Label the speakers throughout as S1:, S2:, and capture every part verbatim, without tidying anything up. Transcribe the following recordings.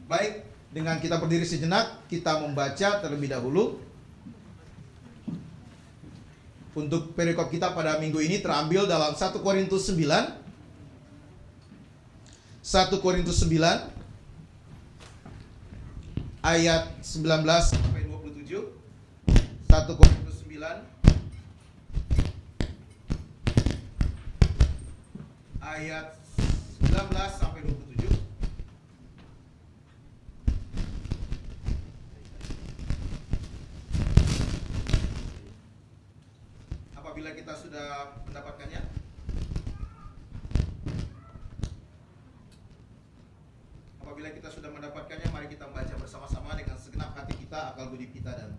S1: Baik, dengan kita berdiri sejenak, kita membaca terlebih dahulu. Untuk perikop kita pada minggu ini terambil dalam satu Korintus sembilan. satu Korintus sembilan ayat sembilan belas sampai dua puluh tujuh. satu Korintus sembilan ayat sembilan belas sampai dua puluh tujuh. Apabila kita sudah mendapatkannya, apabila kita sudah mendapatkannya, mari kita membaca bersama-sama dengan segenap hati kita, akal budi kita, dan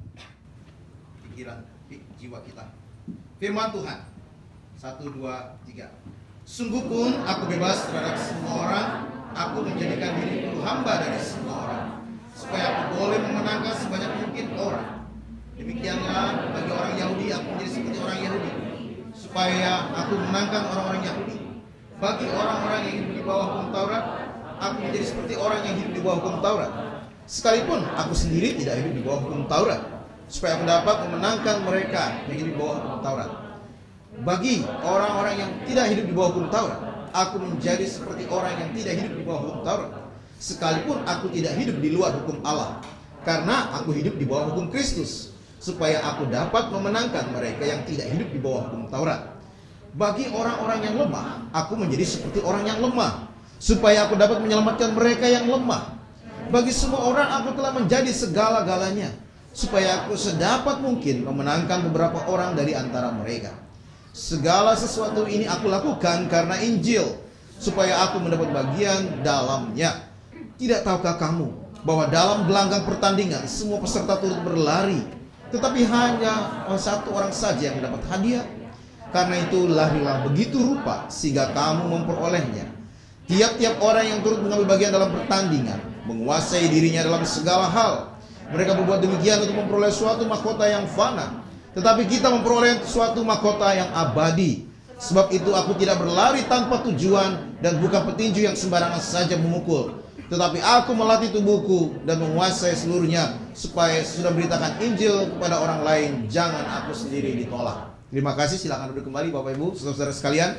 S1: pikiran jiwa kita. Firman Tuhan. Satu, dua, tiga. Sungguh pun aku bebas terhadap semua orang, aku menjadikan diriku hamba dari semua orang, supaya aku boleh memenangkan sebanyak mungkin orang. Demikianlah bagi orang Yahudi, aku menjadi seperti orang Yahudi, supaya aku menangkan orang-orang Yahudi. Bagi orang-orang yang hidup di bawah hukum Taurat, aku menjadi seperti orang yang hidup di bawah hukum Taurat. Sekalipun aku sendiri tidak hidup di bawah hukum Taurat, supaya aku dapat memenangkan mereka yang hidup di bawah hukum Taurat. Bagi orang-orang yang tidak hidup di bawah hukum Taurat, aku menjadi seperti orang yang tidak hidup di bawah hukum Taurat. Sekalipun aku tidak hidup di luar hukum Allah, karena aku hidup di bawah hukum Kristus, supaya aku dapat memenangkan mereka yang tidak hidup di bawah hukum Taurat. Bagi orang-orang yang lemah, aku menjadi seperti orang yang lemah, supaya aku dapat menyelamatkan mereka yang lemah. Bagi semua orang aku telah menjadi segala-galanya, supaya aku sedapat mungkin memenangkan beberapa orang dari antara mereka. Segala sesuatu ini aku lakukan karena Injil, supaya aku mendapat bagian dalamnya. Tidak tahukah kamu bahwa dalam gelanggang pertandingan semua peserta turut berlari, tetapi hanya satu orang saja yang mendapat hadiah? Karena itu larilah begitu rupa sehingga kamu memperolehnya. Tiap-tiap orang yang turut mengambil bagian dalam pertandingan menguasai dirinya dalam segala hal. Mereka berbuat demikian untuk memperoleh suatu mahkota yang fana, tetapi kita memperoleh suatu mahkota yang abadi. Sebab itu aku tidak berlari tanpa tujuan dan bukan petinju yang sembarangan saja memukul, tetapi aku melatih tubuhku dan menguasai seluruhnya, supaya sudah beritakan Injil kepada orang lain, jangan aku sendiri ditolak. Terima kasih, silakan duduk kembali Bapak Ibu, saudara-saudara sekalian.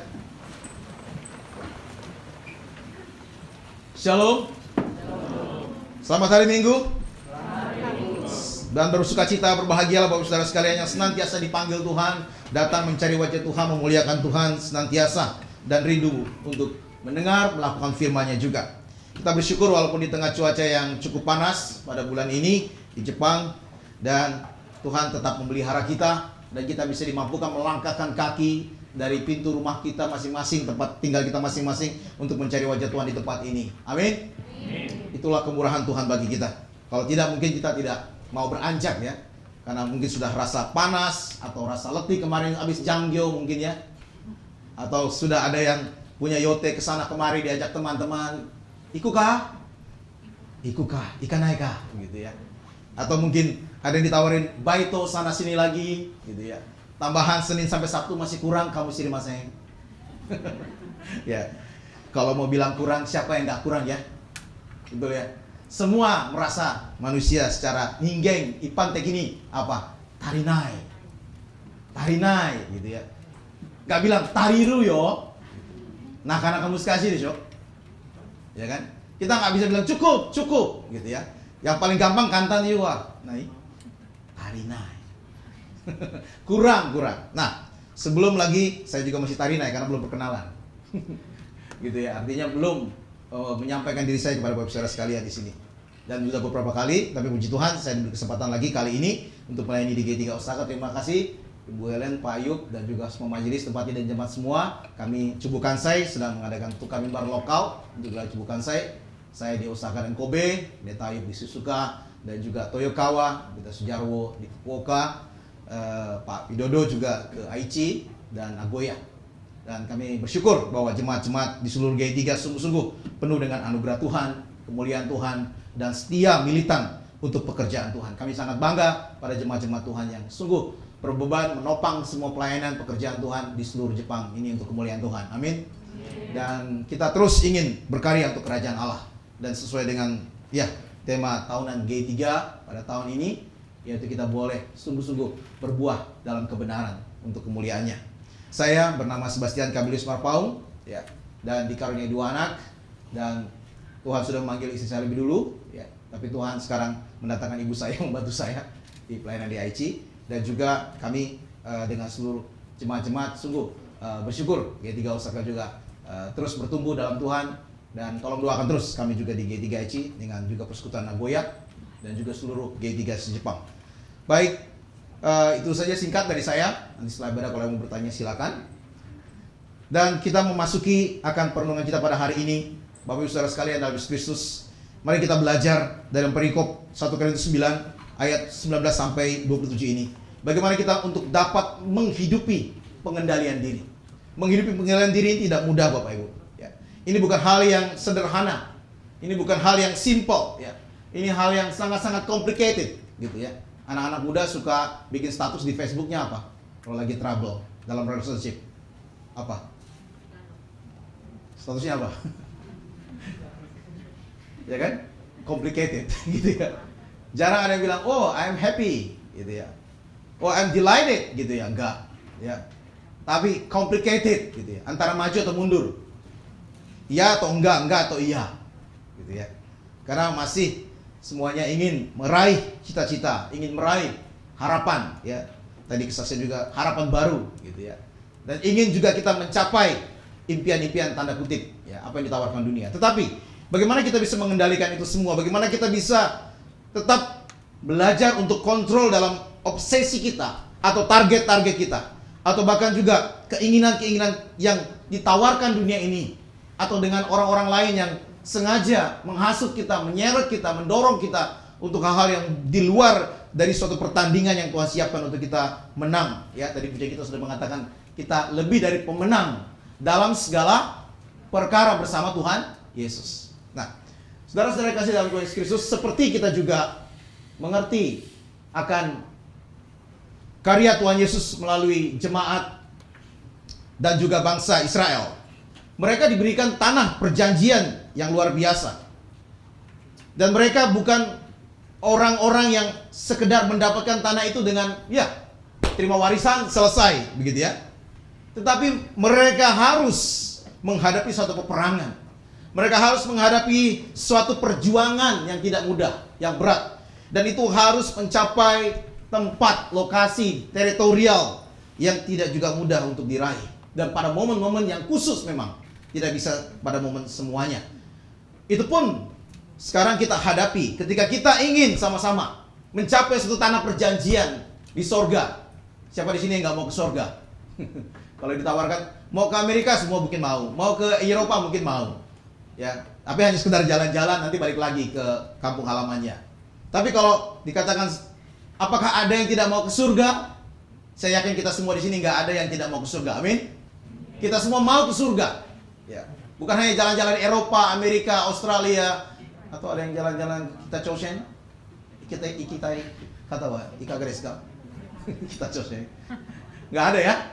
S1: Shalom. Selamat hari Minggu. Dan bersuka cita, berbahagialah Bapak saudara sekalian yang senantiasa dipanggil Tuhan, datang mencari wajah Tuhan, memuliakan Tuhan senantiasa, dan rindu untuk mendengar, melakukan firman-Nya juga. Kita bersyukur walaupun di tengah cuaca yang cukup panas pada bulan ini di Jepang, dan Tuhan tetap memelihara kita, dan kita bisa dimampukan melangkahkan kaki dari pintu rumah kita masing-masing, tempat tinggal kita masing-masing, untuk mencari wajah Tuhan di tempat ini. Amin. Itulah kemurahan Tuhan bagi kita. Kalau tidak, mungkin kita tidak mau beranjak ya, karena mungkin sudah rasa panas atau rasa letih kemarin habis Janggyo mungkin ya, atau sudah ada yang punya yote kesana kemari diajak teman-teman, ikukah? Ikukah? Ikan naikah? Gitu ya. Atau mungkin ada yang ditawarin baito sana sini lagi, gitu ya. Tambahan Senin sampai Sabtu masih kurang, kamu sini maseng. Ya. Kalau mau bilang kurang, siapa yang nggak kurang ya? Betul ya. Semua merasa manusia secara ninggeng, ipan tek ini apa? Tarinai. Tarinai gitu ya. Nggak bilang tariru yo. Nah, karena kamu kasih deh, ya kan? Kita nggak bisa bilang cukup, cukup gitu ya. Yang paling gampang kantan juga. Nah, tarinai. kurang, kurang. Nah, sebelum lagi saya juga masih tarinai karena belum perkenalan. Gitu ya. Artinya belum uh, menyampaikan diri saya kepada Bapak saudara sekalian di sini. Dan sudah beberapa kali, tapi puji Tuhan saya diberi kesempatan lagi kali ini untuk melayani di G tiga Osaka. Terima kasih Ibu Helen, Pak Ayub, dan juga semua majelis tempatnya dan jemaat semua. Kami Cubu Kansai sedang mengadakan tukar mimbar lokal untuk wilayah Cubu Kansai. Saya di Osaka dan Kobe, Pendeta Ayub di Suzuka, dan juga Toyokawa, Pendeta Sujarwo di Fukuoka, eh, Pak Widodo juga ke Aichi dan Nagoya. Dan kami bersyukur bahwa jemaat-jemaat di seluruh G tiga sungguh-sungguh penuh dengan anugerah Tuhan, kemuliaan Tuhan, dan setia militan untuk pekerjaan Tuhan. Kami sangat bangga pada jemaat-jemaat Tuhan yang sungguh berbeban menopang semua pelayanan pekerjaan Tuhan di seluruh Jepang ini untuk kemuliaan Tuhan. Amin. Dan kita terus ingin berkarya untuk kerajaan Allah. Dan sesuai dengan Ya, tema tahunan G tiga pada tahun ini, yaitu kita boleh sungguh-sungguh berbuah dalam kebenaran untuk kemuliaannya. Saya bernama Sebastian Kabilius Marpaung, ya, dan dikaruniai dua anak, dan Tuhan sudah memanggil istri saya lebih dulu, ya, tapi Tuhan sekarang mendatangkan ibu saya membantu saya di pelayanan di I C, dan juga kami uh, dengan seluruh jemaat-jemaat sungguh uh, bersyukur G tiga Osaka juga uh, terus bertumbuh dalam Tuhan, dan tolong doakan terus kami juga di G tiga I C dengan juga Persekutuan Nagoya dan juga seluruh G tiga Jepang. Baik, uh, itu saja singkat dari saya. Nanti setelah ibadah kalau mau bertanya silakan. Dan kita memasuki akan perenungan kita pada hari ini, Bapak Ibu Saudara sekalian dalam Kristus. Mari kita belajar dalam perikop satu Korintus sembilan ayat sembilan belas sampai dua puluh tujuh ini. Bagaimana kita untuk dapat menghidupi pengendalian diri. Menghidupi pengendalian diri ini tidak mudah, Bapak Ibu. Ya. Ini bukan hal yang sederhana. Ini bukan hal yang simple. Ya. Ini hal yang sangat-sangat complicated, gitu ya. Anak-anak muda suka bikin status di Facebooknya apa? Kalau lagi trouble dalam relationship, apa? Statusnya apa? Ya kan? Complicated, gitu ya. Jarang ada yang bilang, oh I'm happy, gitu ya. Oh I'm delighted, gitu ya. Enggak, ya. Tapi complicated, gitu ya. Antara maju atau mundur. Iya atau enggak, enggak atau iya, gitu ya. Karena masih semuanya ingin meraih cita-cita, ingin meraih harapan, ya. Tadi kesaksian juga harapan baru, gitu ya. Dan ingin juga kita mencapai impian-impian tanda kutip, ya, apa yang ditawarkan dunia. Tetapi bagaimana kita bisa mengendalikan itu semua? Bagaimana kita bisa tetap belajar untuk kontrol dalam obsesi kita atau target-target kita, atau bahkan juga keinginan-keinginan yang ditawarkan dunia ini, atau dengan orang-orang lain yang sengaja menghasut kita, menyeret kita, mendorong kita untuk hal-hal yang di luar dari suatu pertandingan yang Tuhan siapkan untuk kita menang. Ya, tadi pujian kita sudah mengatakan kita lebih dari pemenang dalam segala perkara bersama Tuhan Yesus. Nah, saudara-saudara kasih dalam Tuhan Yesus Kristus, seperti kita juga mengerti akan karya Tuhan Yesus melalui jemaat dan juga bangsa Israel. Mereka diberikan tanah perjanjian yang luar biasa. Dan mereka bukan orang-orang yang sekedar mendapatkan tanah itu dengan, ya, terima warisan, selesai, begitu ya. Tetapi mereka harus menghadapi suatu peperangan. Mereka harus menghadapi suatu perjuangan yang tidak mudah, yang berat. Dan itu harus mencapai tempat, lokasi, teritorial yang tidak juga mudah untuk diraih. Dan pada momen-momen yang khusus memang. Tidak bisa pada momen semuanya. Itu pun sekarang kita hadapi ketika kita ingin sama-sama mencapai suatu tanah perjanjian di sorga. Siapa di sini yang nggak mau ke sorga? Kalau ditawarkan mau ke Amerika semua mungkin mau, mau ke Eropa mungkin mau, ya. Tapi hanya sekedar jalan-jalan nanti balik lagi ke kampung halamannya. Tapi kalau dikatakan apakah ada yang tidak mau ke surga? Saya yakin kita semua di sini nggak ada yang tidak mau ke surga. Amin. Kita semua mau ke surga. Ya, bukan hanya jalan-jalan Eropa, Amerika, Australia, atau ada yang jalan-jalan kita cosen, kita kita kata apa? Ika Greska, kita cosen, nggak ada ya?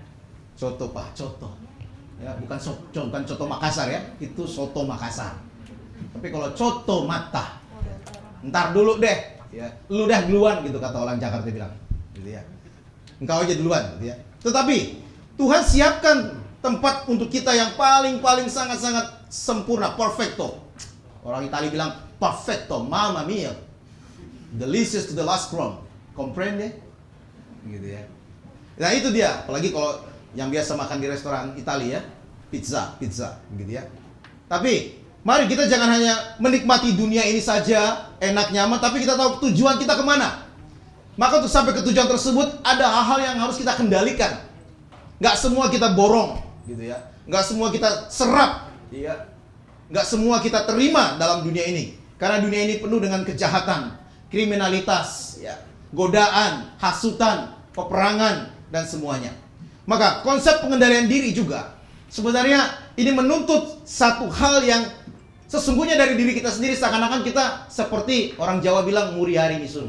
S1: Coto pak, coto, ya bukan so, bukan coto Makassar ya, itu soto Makassar. Tapi kalau coto mata, ntar dulu deh, ya, lu dah duluan gitu kata orang Jakarta bilang, gitu ya. Engkau aja duluan, gitu ya. Tetapi Tuhan siapkan tempat untuk kita yang paling-paling sangat-sangat sempurna, perfecto. Orang Italia bilang perfecto, mamma mia, delicious to the last crumb, comprende? Gitu ya. Nah itu dia, apalagi kalau yang biasa makan di restoran Italia, pizza, pizza, gitu ya. Tapi mari kita jangan hanya menikmati dunia ini saja, enak nyaman, tapi kita tahu tujuan kita kemana. Maka untuk sampai ke tujuan tersebut ada hal-hal yang harus kita kendalikan. Nggak semua kita borong, gitu ya. Nggak semua kita serap, ya. Nggak semua kita terima dalam dunia ini. Karena dunia ini penuh dengan kejahatan, kriminalitas, ya, godaan, hasutan, peperangan, dan semuanya. Maka konsep pengendalian diri juga sebenarnya ini menuntut satu hal yang sesungguhnya dari diri kita sendiri, seakan-akan kita seperti orang Jawa bilang muri hari misul,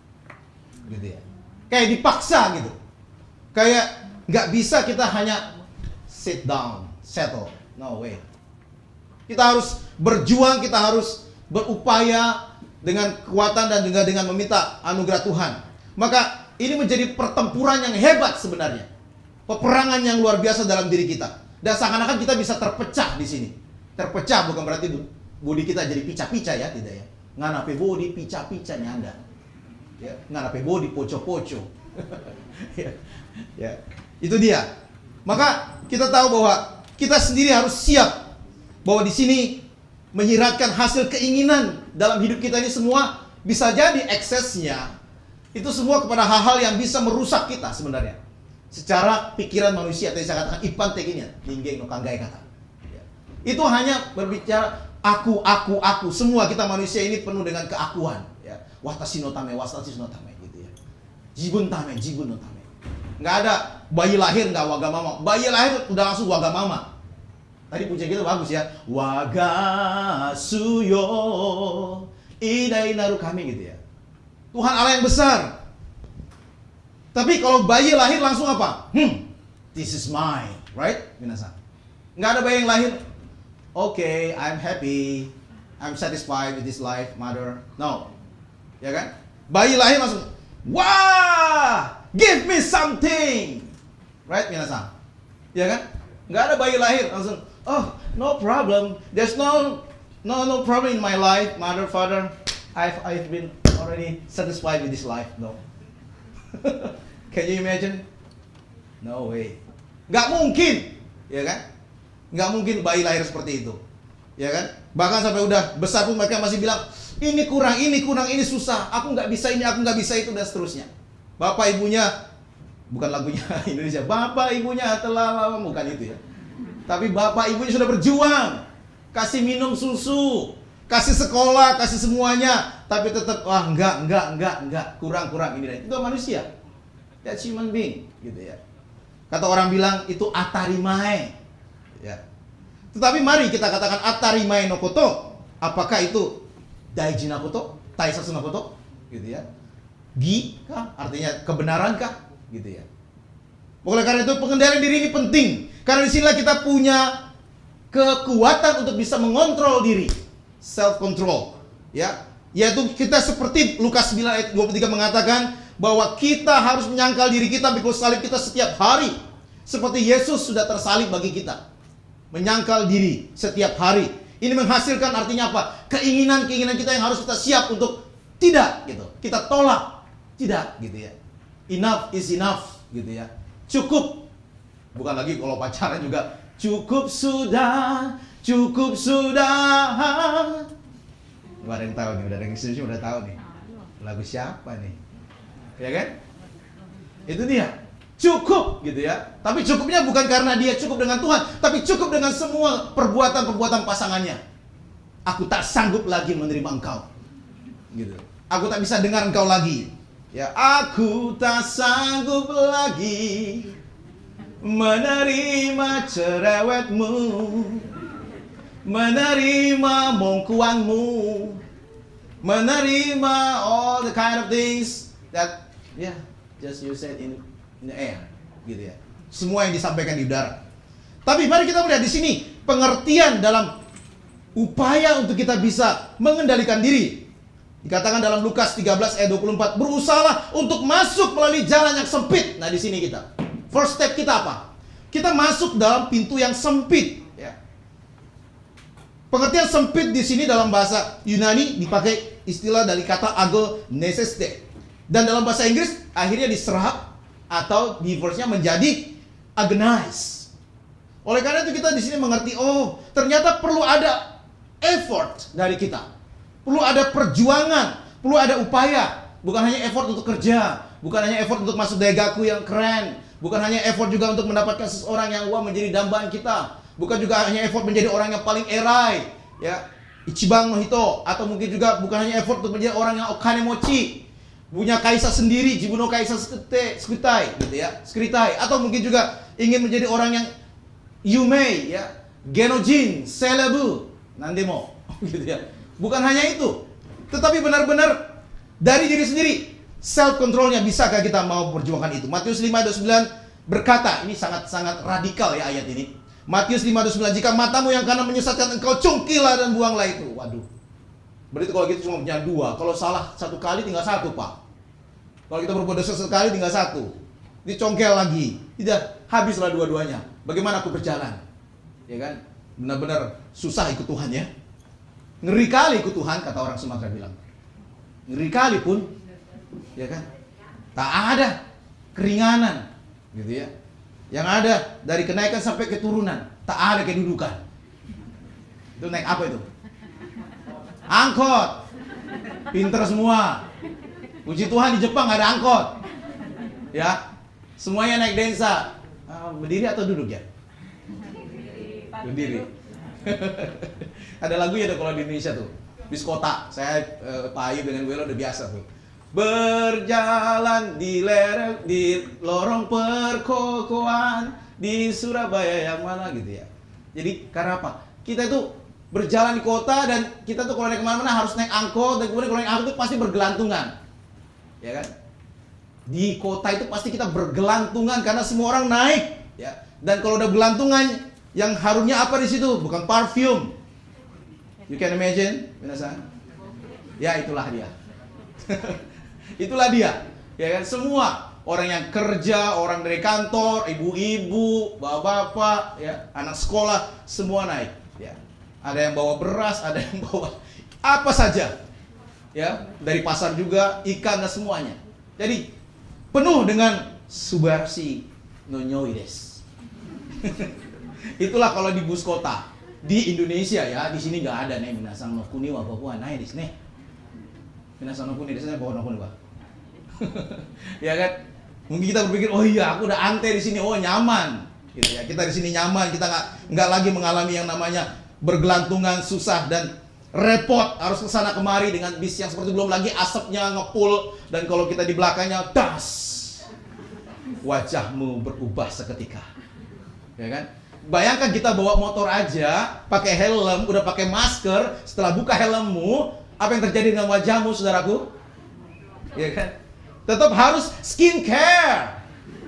S1: gitu ya. Kayak dipaksa gitu. Kayak nggak bisa kita hanya sit down, settle. No way. Kita harus berjuang, kita harus berupaya dengan kekuatan dan juga dengan meminta anugerah Tuhan. Maka ini menjadi pertempuran yang hebat sebenarnya. Peperangan yang luar biasa dalam diri kita. Dan seakan-akan kita bisa terpecah di sini. Terpecah bukan berarti bodi kita jadi pica-pica ya, tidak ya. Nganape bodi pica-pica nyanda. Ya, nganape bodi poco-poco. ya. ya. Itu dia. Maka kita tahu bahwa kita sendiri harus siap bahwa di sini menyiratkan hasil keinginan dalam hidup kita ini semua bisa jadi eksesnya itu semua kepada hal-hal yang bisa merusak kita sebenarnya secara pikiran manusia. Tadi saya katakan ipan tekinya ninggeng no kanggai kata ya. Itu hanya berbicara aku aku aku. Semua kita manusia ini penuh dengan keakuan ya. Watashi no tame watashi no tame gitu ya. Jibun tame jibun no tame. Nggak ada bayi lahir nggak wagamama. Bayi lahir udah langsung wagamama. Tadi pujian kita bagus ya. Wagasuyo idai naru kami gitu ya. Tuhan Allah yang besar. Tapi kalau bayi lahir langsung apa? Hmm, this is mine, right? Minasan. Nggak ada bayi yang lahir. Oke, okay, I'm happy. I'm satisfied with this life, mother. No. Ya kan? Bayi lahir langsung, wah, give me something. Right, minasan? Ya kan? Nggak ada bayi lahir langsung, oh, no problem. There's no no no problem in my life, mother, father. I've I've been already satisfied with this life. No. Can you imagine? No way. Nggak mungkin, ya kan? Nggak mungkin bayi lahir seperti itu, ya kan? Bahkan sampai udah besar pun mereka masih bilang, ini kurang, ini kurang, ini susah. Aku nggak bisa ini, aku nggak bisa itu, dan seterusnya. Bapak ibunya, bukan lagunya Indonesia. Bapak ibunya telah lama, bukan itu ya. Tapi bapak ibunya sudah berjuang, kasih minum susu, kasih sekolah, kasih semuanya, tapi tetap wah enggak, enggak, enggak, enggak, kurang, kurang ini dan itu manusia. That's human being, gitu ya. Kata orang bilang itu atarimae, ya. Tetapi mari kita katakan atarimae no koto, apakah itu daiji na koto, taisasu na koto, gitu ya. Gi kah? Artinya kebenaran kah? Gitu ya. Oleh karena itu pengendalian diri ini penting. Karena disinilah kita punya kekuatan untuk bisa mengontrol diri, self control, ya. Yaitu kita seperti Lukas sembilan ayat dua puluh tiga mengatakan bahwa kita harus menyangkal diri kita pikul salib kita setiap hari, seperti Yesus sudah tersalib bagi kita. Menyangkal diri setiap hari. Ini menghasilkan artinya apa? Keinginan-keinginan kita yang harus kita siap untuk tidak gitu. Kita tolak, tidak gitu ya. Enough is enough gitu ya. Cukup. Bukan lagi kalau pacaran juga cukup sudah, cukup sudah. Gak ada yang tahu nih, udah ada yang setuju, udah tahu nih. Lagu siapa nih? Ya kan? Itu dia. Cukup gitu ya. Tapi cukupnya bukan karena dia cukup dengan Tuhan, tapi cukup dengan semua perbuatan-perbuatan pasangannya. Aku tak sanggup lagi menerima engkau. Gitu. Aku tak bisa dengar engkau lagi. Ya, aku tak sanggup lagi menerima cerewetmu, menerima mongkuanmu, menerima all the kind of things that yeah, just you said in, in the air, gitu ya. Semua yang disampaikan di udara. Tapi mari kita melihat di sini pengertian dalam upaya untuk kita bisa mengendalikan diri. Dikatakan dalam Lukas tiga belas ayat dua puluh empat, berusahalah untuk masuk melalui jalan yang sempit. Nah, di sini kita. First step kita apa? Kita masuk dalam pintu yang sempit, ya. Pengertian sempit di sini dalam bahasa Yunani dipakai istilah dari kata ago neseste. Dan dalam bahasa Inggris akhirnya diserap atau diverse-nya menjadi agonize. Oleh karena itu kita di sini mengerti, oh, ternyata perlu ada effort dari kita. Perlu ada perjuangan, perlu ada upaya. Bukan hanya effort untuk kerja, bukan hanya effort untuk masuk daigaku yang keren, bukan hanya effort juga untuk mendapatkan seseorang yang wah menjadi dambaan kita, bukan juga hanya effort menjadi orang yang paling erai, ya, ichiban no hito, atau mungkin juga bukan hanya effort untuk menjadi orang yang okane mochi, punya kaisa sendiri, jibuno kaisa skutai, gitu ya, skritai, atau mungkin juga ingin menjadi orang yang yumei, ya, genojin, selebu, nandemo, gitu ya. Bukan hanya itu, tetapi benar-benar dari diri sendiri. Self controlnya, bisakah kita mau perjuangkan itu? Matius lima ayat dua puluh sembilan berkata, ini sangat-sangat radikal ya ayat ini. Matius lima ayat dua puluh sembilan, jika matamu yang kanan menyesatkan engkau, cungkilah dan buanglah itu. Waduh, Berarti kalau gitu cuma punya dua. Kalau salah satu kali tinggal satu, Pak. Kalau kita berbuat dosa sekali tinggal satu. Dicongkel lagi. Tidak, habislah dua-duanya. Bagaimana aku berjalan? Ya kan? Benar-benar susah ikut Tuhan ya. Ngeri kali ikut Tuhan, kata orang Sumatera bilang. Ngeri kali pun. Ya kan? Tak ada keringanan. Gitu ya. Yang ada dari kenaikan sampai keturunan, tak ada kedudukan. Itu naik apa itu? Angkot. Pinter semua. Puji Tuhan di Jepang ada angkot. Ya. Semuanya naik densa. Ah, berdiri atau duduk ya? Berdiri. Ada lagu ya kalau di Indonesia tuh. Bis kota. Saya eh, Pak Ayu dengan Welo udah biasa tuh. Berjalan di lereng, di lorong perkokoan di Surabaya yang mana gitu ya. Jadi karena apa? Kita itu berjalan di kota dan kita tuh kalau naik kemana-mana harus naik angkot, dan kemudian kalau naik angkot itu pasti bergelantungan, ya kan? Di kota itu pasti kita bergelantungan karena semua orang naik, ya. Dan kalau udah gelantungan, yang harumnya apa di situ? Bukan parfum. You can imagine, minasan? Ya itulah dia. Itulah dia, ya kan? Semua orang yang kerja, orang dari kantor, ibu-ibu, bapak-bapak, ya, anak sekolah, semua naik. Ya, ada yang bawa beras, ada yang bawa apa saja, ya, dari pasar juga, ikan dan semuanya. Jadi penuh dengan subarsi nonyoides. Itulah kalau di bus kota di Indonesia ya, di sini nggak ada nih minasang no kuni wa papua naik di sini. Minasang no kuni di sini bawa no kuni Pak. Ya kan? Mungkin kita berpikir, oh iya, aku udah ante di sini, oh nyaman, gitu ya. Kita di sini nyaman, kita nggak nggak lagi mengalami yang namanya bergelantungan, susah dan repot, harus kesana kemari dengan bis yang seperti belum lagi asapnya ngepul dan kalau kita di belakangnya das, wajahmu berubah seketika, ya kan? Bayangkan kita bawa motor aja, pakai helm, udah pakai masker, setelah buka helmmu, apa yang terjadi dengan wajahmu, saudaraku? Ya kan? Tetap harus skincare.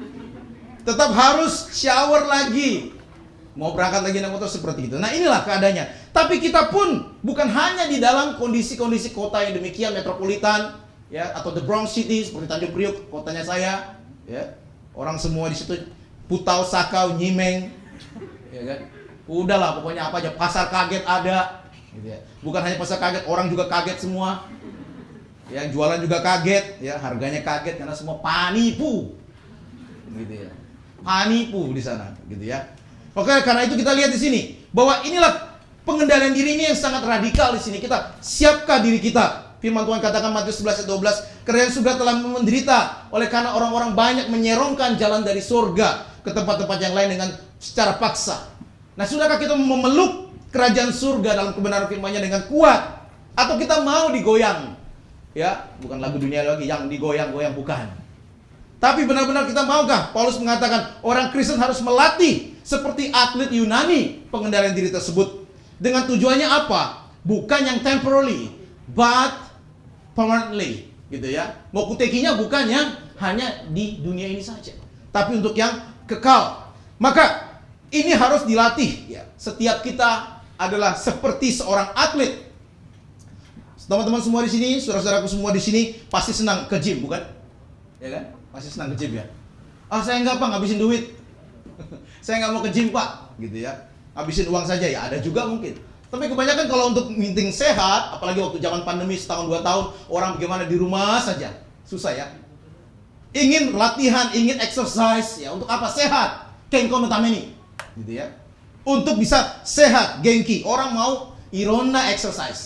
S1: Tetap harus shower lagi. Mau berangkat lagi naik motor seperti itu. Nah inilah keadaannya. Tapi kita pun bukan hanya di dalam kondisi-kondisi kota yang demikian metropolitan, ya, atau the Bronx City seperti Tanjung Priok, kotanya saya, ya. Orang semua di situ Putau, Sakau, Nyimeng, ya kan. Udahlah pokoknya apa aja, pasar kaget ada, gitu ya. Bukan hanya pasar kaget, orang juga kaget semua. Yang jualan juga kaget, ya, harganya kaget karena semua panipu, gitu ya, panipu di sana, gitu ya. Oke, karena itu kita lihat di sini bahwa inilah pengendalian diri ini yang sangat radikal di sini. Kita siapkah diri kita? Firman Tuhan katakan Matius sebelas ayat dua belas, karena sudah telah menderita oleh karena orang-orang banyak menyerongkan jalan dari surga ke tempat-tempat yang lain dengan secara paksa. Nah, sudahkah kita memeluk kerajaan surga dalam kebenaran firman-Nya dengan kuat, atau kita mau digoyang? Ya, bukan lagu dunia lagi yang digoyang-goyang, bukan. Tapi benar-benar kita maukah? Paulus mengatakan orang Kristen harus melatih seperti atlet Yunani pengendalian diri tersebut. Dengan tujuannya apa? Bukan yang temporary, but permanently, gitu ya. Mokutekinya bukan yang hanya di dunia ini saja, tapi untuk yang kekal. Maka ini harus dilatih, ya. Setiap kita adalah seperti seorang atlet. Teman-teman semua di sini, saudara-saudaraku semua di sini pasti senang ke gym, bukan? Ya kan? Pasti senang ke gym ya. Ah, saya enggak, Pak, ngabisin duit. Saya nggak mau ke gym, Pak, gitu ya. Habisin uang saja ya, ada juga mungkin. Tapi kebanyakan kalau untuk meeting sehat, apalagi waktu zaman pandemi setahun dua tahun, orang bagaimana di rumah saja, susah ya. Ingin latihan, ingin exercise, ya untuk apa? Sehat. Kenko no tameni, gitu ya. Untuk bisa sehat, genki. Orang mau irona exercise.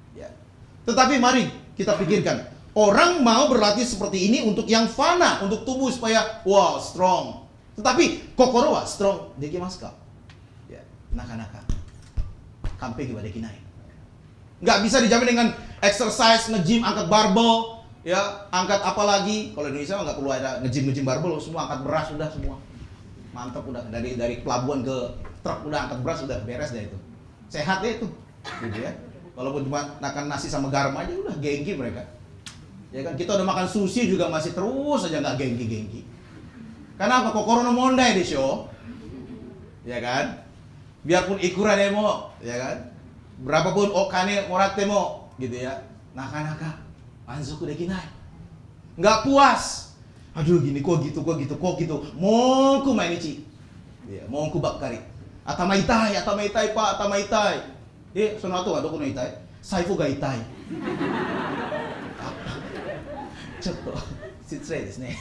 S1: Tetapi mari kita pikirkan, orang mau berlatih seperti ini untuk yang fana, untuk tubuh supaya wow strong. Tetapi kokoro wa strong dekimasu ka? Ya, naka-naka. Kampe ga dekinai. Nggak bisa dijamin dengan exercise, nge-gym, angkat barbel, ya, angkat apa lagi? Kalau Indonesia nggak perlu ada nge-gym, nge-gym barbel, semua angkat beras sudah semua. Mantap udah, dari dari pelabuhan ke truk udah angkat beras sudah beres deh itu. Sehat deh itu. Gitu ya. Walaupun cuma makan nasi sama garam aja udah gengki mereka. Ya kan, kita udah makan sushi juga masih terus aja nggak gengki-gengki. Karena apa? Kokoro no mondai desho. Ya kan? Biarpun ikura demo, ya kan? Berapapun okane moratte mo, gitu ya. Naka-naka, manzoku dekinai. Nggak puas. Aduh gini, kok gitu, kok gitu, kok gitu. Monku mainichi. Ya, monku bakkari. Atama itai, atama itai pak, atama itai. Eh, sonato wa doko no itai? Saifu ga itai. Cotto, shitsurei desu ne.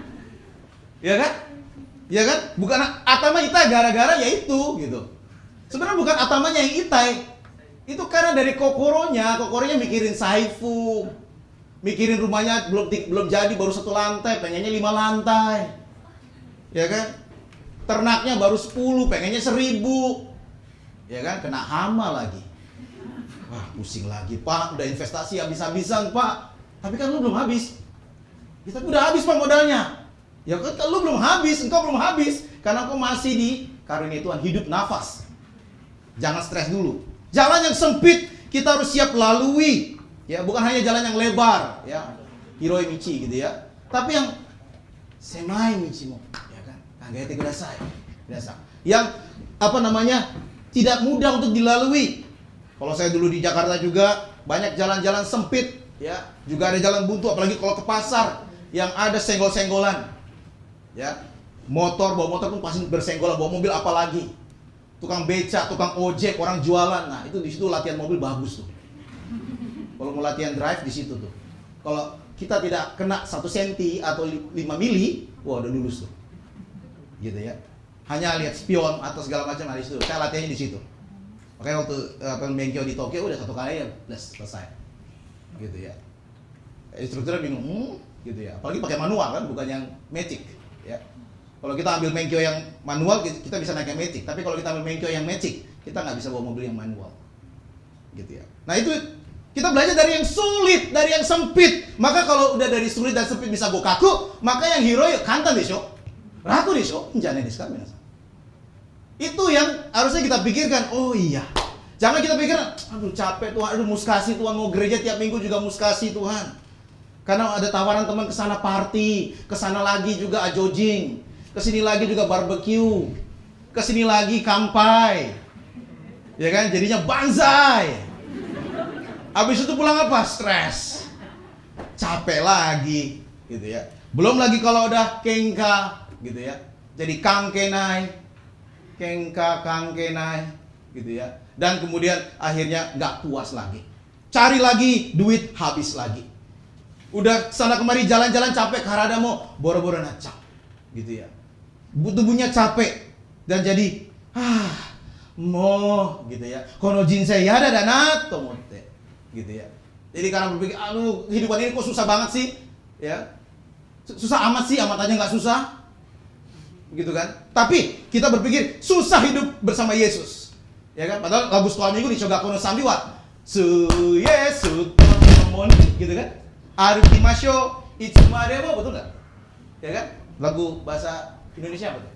S1: Ya kan? Ya kan? Bukan atama itai gara-gara ya itu gitu. Sebenarnya bukan atamanya yang itai. Itu karena dari kokoronya, kokoronya mikirin saifu. Mikirin rumahnya belum belum jadi, baru satu lantai, pengennya lima lantai. Ya kan? Ternaknya baru sepuluh, pengennya seribu. Ya kan? Kena hama lagi. Wah, pusing lagi, Pak. Udah investasi habis-habisan, Pak. Tapi kan lu belum habis. Kita udah habis Pak modalnya. Ya kan lu belum habis, engkau belum habis. Karena engkau masih di karunia Tuhan, hidup nafas. Jangan stres dulu. Jalan yang sempit kita harus siap lalui. Ya, bukan hanya jalan yang lebar, ya. Hiroi michi gitu ya. Tapi yang semai michi mo, ya kan? Kagete kudasai. Biasa. Yang apa namanya? Tidak mudah untuk dilalui. Kalau saya dulu di Jakarta juga banyak jalan-jalan sempit, ya. Juga ada jalan buntu, apalagi kalau ke pasar yang ada senggol-senggolan. Ya. Motor, bawa motor pun pasti bersenggolan, bawa mobil apalagi. Tukang becak, tukang ojek, orang jualan. Nah, itu di situ latihan mobil bagus tuh. Kalau mau latihan drive di situ tuh. Kalau kita tidak kena satu senti atau lima mili, wah udah lulus tuh. Gitu ya. Hanya lihat spion atau segala macam dari situ. Saya latihannya di situ. Makanya waktu apa bengkel di Tokyo udah satu kali ya, plus selesai. Gitu ya. Instrukturnya bingung, hmm, gitu ya. Apalagi pakai manual kan, bukan yang magic, ya. Kalau kita ambil menkyo yang manual, kita bisa naik yang magic. Tapi kalau kita ambil menkyo yang magic, kita nggak bisa bawa mobil yang manual. Gitu ya. Nah itu kita belajar dari yang sulit, dari yang sempit. Maka kalau udah dari sulit dan sempit bisa gokaku, maka yang hero ya kantan desho. Raku desho, jangan desu kan. Itu yang harusnya kita pikirkan. Oh iya. Jangan kita pikir, aduh capek Tuhan, aduh muskasi Tuhan, mau gereja tiap minggu juga muskasi Tuhan. Karena ada tawaran teman ke sana party, ke sana lagi juga ajojing. Kesini lagi juga barbecue, kesini lagi kampai, ya kan? Jadinya banzai. Habis itu pulang apa? Stres, capek lagi, gitu ya. Belum lagi kalau udah kengka, gitu ya. Jadi kangkenai, kengka kangkenai, gitu ya. Dan kemudian akhirnya nggak puas lagi, cari lagi duit habis lagi. Udah sana kemari jalan-jalan capek, karada mau boro-boro nacang, gitu ya. Tubuhnya capek dan jadi ah mo gitu ya. Kono jinsei yada dana tomotte gitu ya. Jadi karena berpikir aduh kehidupan ini kok susah banget sih ya. Susah amat sih, amat aja nggak susah. Gitu kan? Tapi kita berpikir susah hidup bersama Yesus. Ya kan? Padahal lagu sekolah minggu di Shogaku no Sambiwa Su Yesu tomon gitu kan? Arukimasho itsumademo, betul nggak? Ya kan? Lagu bahasa Indonesia apa tuh?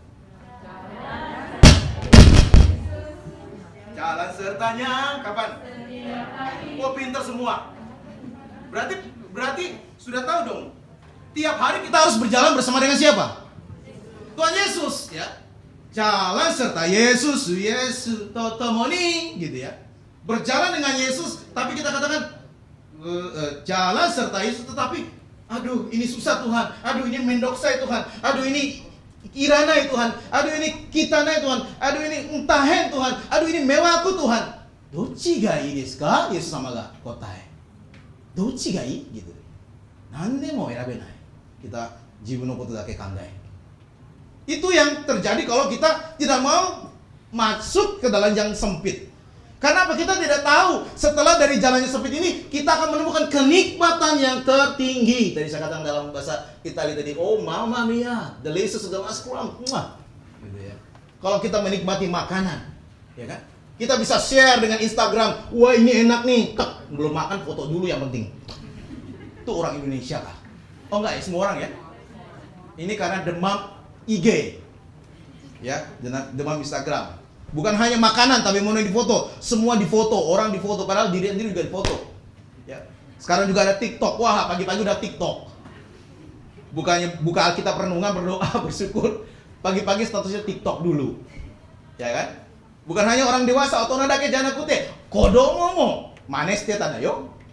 S1: Jalan sertanya kapan? Oh pinter semua. Berarti berarti sudah tahu dong. Tiap hari kita harus berjalan bersama dengan siapa? Tuhan Yesus ya. Jalan serta Yesus, Yesus totomoni gitu ya. Berjalan dengan Yesus, tapi kita katakan uh, uh, jalan serta Yesus, tetapi aduh ini susah Tuhan. Aduh ini mendoksai Tuhan. Aduh ini Iranai Tuhan, aduh ini kitanai Tuhan, aduh ini entahen Tuhan, aduh ini mewahku Tuhan. Dochi ga ii desu ka? Yesus sama ga kotae. Dochi ga ii? Gitu. Nande mo erabenai. Kita jibu no koto dake kandai. Itu yang terjadi kalau kita tidak mau masuk ke dalam yang sempit. Karena apa? Kita tidak tahu setelah dari jalan yang sempit ini kita akan menemukan kenikmatan yang tertinggi. Tadi saya katakan dalam bahasa Italia tadi, oh mamma mia, delicious the last crumb. Gitu ya. Kalau kita menikmati makanan, ya kan? Kita bisa share dengan Instagram, wah ini enak nih. Tek, belum makan foto dulu yang penting. Itu orang Indonesia kah? Oh enggak ya, semua orang ya. Ini karena demam I G. Ya, demam Instagram. Bukan hanya makanan, tapi mau difoto. Semua difoto, orang difoto. Padahal diri sendiri juga difoto. Ya. Sekarang juga ada TikTok. Wah, pagi-pagi udah TikTok. Bukannya buka Alkitab renungan, berdoa, bersyukur. Pagi-pagi statusnya TikTok dulu. Ya kan? Bukan hanya orang dewasa. Otonadake janakute. Kodomo mo. Maneste tanda yo.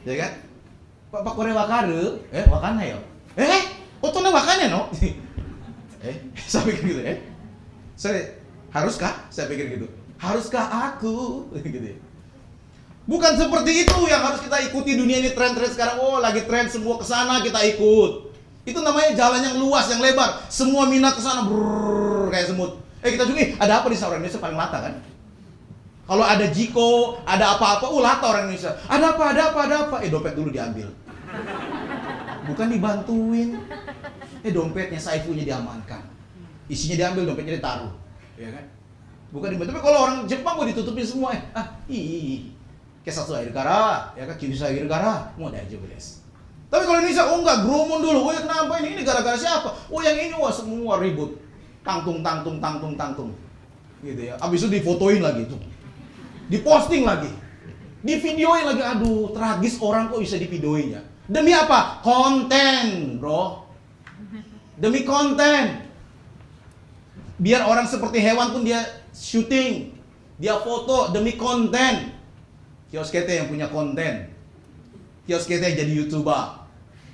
S1: Ya kan? Pak Pak Korea wakare, eh wakana ya. Eh, otone wakane no. eh, saya pikir gitu eh. Saya haruskah? Saya pikir gitu. Haruskah aku? gitu ya. Bukan seperti itu yang harus kita ikuti dunia ini, tren-tren sekarang. Oh, lagi tren semua ke sana kita ikut. Itu namanya jalan yang luas, yang lebar. Semua minat ke sana brrrr, kayak semut. Eh kita juga, ada apa di sana? Orang Indonesia paling lata kan? Kalau ada Jiko, ada apa-apa, uh lata orang Indonesia. Ada apa, ada apa, ada apa? Eh dompet dulu diambil. Bukan dibantuin. Eh dompetnya, saifunya diamankan. Isinya diambil, dompetnya ditaruh. Ya kan? Bukan dibantu. Tapi kalau orang Jepang mau ditutupin semua, eh ah, ih, kesatsu air kara, ya kan? Kibisa air kara, mau ada aja beres. Tapi kalau Indonesia, oh enggak, gromon dulu. Oh ya kenapa ini? Ini gara-gara siapa? Oh yang ini, wah semua ribut. Tangtung, tangtung, tangtung, tangtung. Gitu ya. Abis itu difotoin lagi tuh. Diposting lagi. Divideoin lagi. Aduh, tragis orang kok bisa divideoin ya. Demi apa? Konten, bro. Demi konten. Biar orang seperti hewan pun dia syuting. Dia foto demi konten. Kios kete yang punya konten. Kios kete yang jadi YouTuber.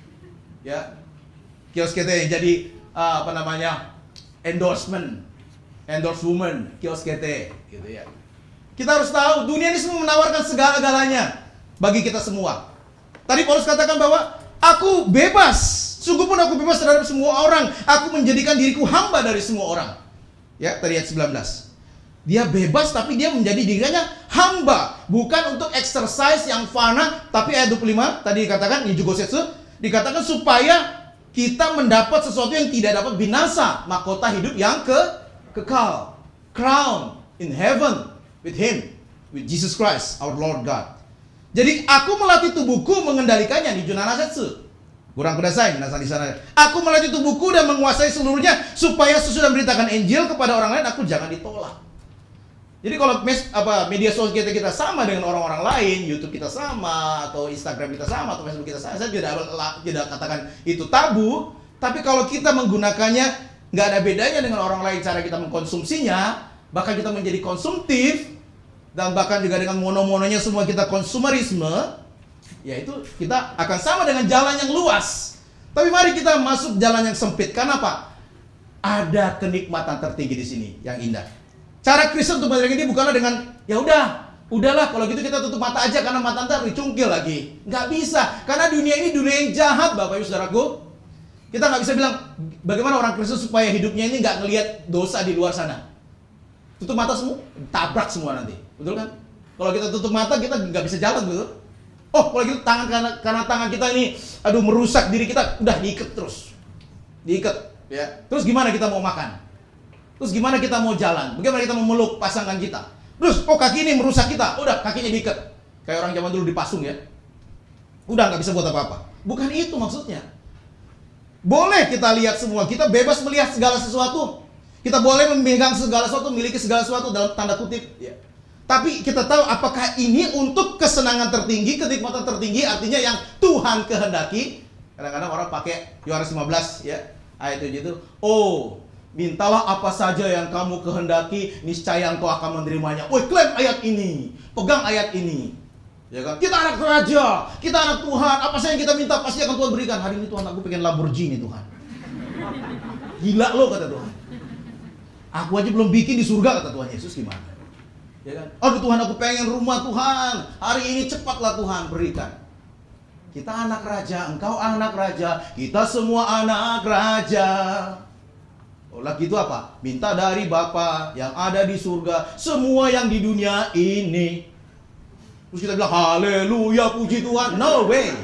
S1: Ya. Kios kete yang jadi uh, apa namanya? endorsement, endorse woman, kios kete, gitu ya. Kita harus tahu dunia ini semua menawarkan segala-galanya bagi kita semua. Tadi Paulus katakan bahwa aku bebas, sungguh pun aku bebas terhadap semua orang. Aku menjadikan diriku hamba dari semua orang. Ya, tadi ayat sembilan belas. Dia bebas tapi dia menjadi dirinya hamba, bukan untuk exercise yang fana. Tapi ayat dua puluh lima tadi dikatakan Nijugosetsu, dikatakan supaya kita mendapat sesuatu yang tidak dapat binasa, mahkota hidup yang ke kekal, crown in heaven with him, with Jesus Christ, our Lord God. Jadi aku melatih tubuhku mengendalikannya di Junanasetsu. Kurang kudasai di sana. Aku melatih tubuhku dan menguasai seluruhnya supaya sesudah memberitakan Injil kepada orang lain aku jangan ditolak. Jadi kalau mes, apa, media sosial kita, kita sama dengan orang-orang lain, YouTube kita sama, atau Instagram kita sama, atau Facebook kita sama, saya tidak, tidak katakan itu tabu. Tapi kalau kita menggunakannya, nggak ada bedanya dengan orang lain cara kita mengkonsumsinya, bahkan kita menjadi konsumtif, dan bahkan juga dengan mono-mononya semua kita konsumerisme, ya itu kita akan sama dengan jalan yang luas. Tapi mari kita masuk jalan yang sempit. Kenapa? Ada kenikmatan tertinggi di sini yang indah. Cara Kristen untuk belajar ini bukanlah dengan ya udah, udahlah kalau gitu kita tutup mata aja karena mata ntar dicungkil lagi. Nggak bisa, karena dunia ini dunia yang jahat, Bapak Ibu Saudaraku. Kita nggak bisa bilang bagaimana orang Kristen supaya hidupnya ini nggak ngelihat dosa di luar sana. Tutup mata semua, tabrak semua nanti, betul kan? Kalau kita tutup mata kita nggak bisa jalan, betul? Oh, kalau gitu tangan karena, karena tangan kita ini, aduh merusak diri kita, udah diikat terus, diikat, ya. Terus gimana kita mau makan? Terus gimana kita mau jalan? Bagaimana kita mau meluk pasangan kita? Terus, oh kaki ini merusak kita. Udah, kakinya diikat. Kayak orang zaman dulu dipasung ya. Udah, nggak bisa buat apa-apa. Bukan itu maksudnya. Boleh kita lihat semua. Kita bebas melihat segala sesuatu. Kita boleh memegang segala sesuatu, memiliki segala sesuatu dalam tanda kutip. Ya. Tapi kita tahu apakah ini untuk kesenangan tertinggi, kenikmatan tertinggi, artinya yang Tuhan kehendaki. Kadang-kadang orang pakai Yohanes lima belas ya. Ayat tujuh itu. Oh, mintalah apa saja yang kamu kehendaki, niscaya engkau akan menerimanya. Woi, klaim ayat ini, pegang ayat ini. Ya kan? Kita anak raja, kita anak Tuhan. Apa saja yang kita minta pasti akan Tuhan berikan. Hari ini Tuhan, aku pengen Lamborghini Tuhan. Gila lo kata Tuhan. Aku aja belum bikin di surga kata Tuhan Yesus, gimana? Ya kan? Aduh Tuhan, aku pengen rumah Tuhan. Hari ini cepatlah Tuhan berikan. Kita anak raja, engkau anak raja, kita semua anak raja. Oh, lagi itu apa? Minta dari Bapa yang ada di surga semua yang di dunia ini. Terus kita bilang haleluya puji Tuhan. No way.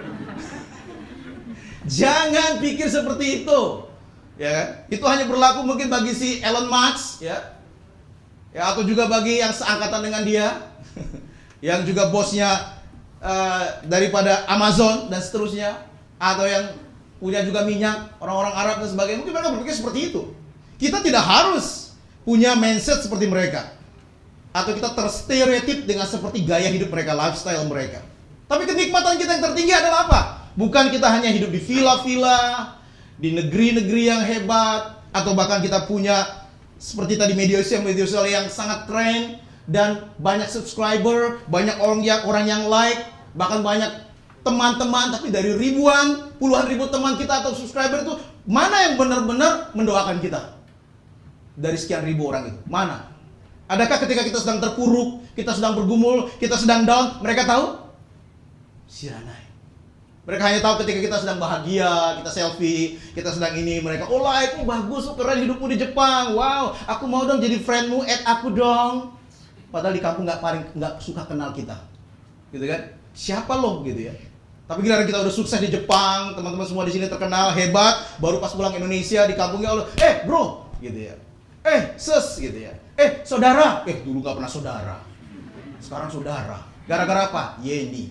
S1: Jangan pikir seperti itu. Ya, itu hanya berlaku mungkin bagi si Elon Musk ya. Ya, atau juga bagi yang seangkatan dengan dia. Yang juga bosnya uh, daripada Amazon dan seterusnya, atau yang punya juga minyak, orang-orang Arab dan sebagainya. Mungkin mereka berpikir seperti itu. Kita tidak harus punya mindset seperti mereka, atau kita terstereotip dengan seperti gaya hidup mereka, lifestyle mereka. Tapi kenikmatan kita yang tertinggi adalah apa? Bukan kita hanya hidup di villa-villa, di negeri-negeri yang hebat, atau bahkan kita punya seperti tadi media sosial, media sosial yang sangat keren dan banyak subscriber, banyak orang yang orang yang like, bahkan banyak teman-teman, tapi dari ribuan, puluhan ribu teman kita atau subscriber itu, mana yang benar-benar mendoakan kita? Dari sekian ribu orang itu, mana? Adakah ketika kita sedang terpuruk, kita sedang bergumul, kita sedang down, mereka tahu? Siranai. Mereka hanya tahu ketika kita sedang bahagia, kita selfie, kita sedang ini, mereka, oh like, oh bagus, oh keren hidupmu di Jepang, wow, aku mau dong jadi friendmu, add aku dong. Padahal di kampung nggak paling nggak suka kenal kita, gitu kan? Siapa lo gitu ya? Tapi giliran kita udah sukses di Jepang, teman-teman semua di sini terkenal, hebat, baru pas pulang Indonesia di kampungnya, Allah, eh bro, gitu ya, eh sis, gitu ya, eh saudara, eh dulu nggak pernah saudara, sekarang saudara, gara-gara apa? Yeni,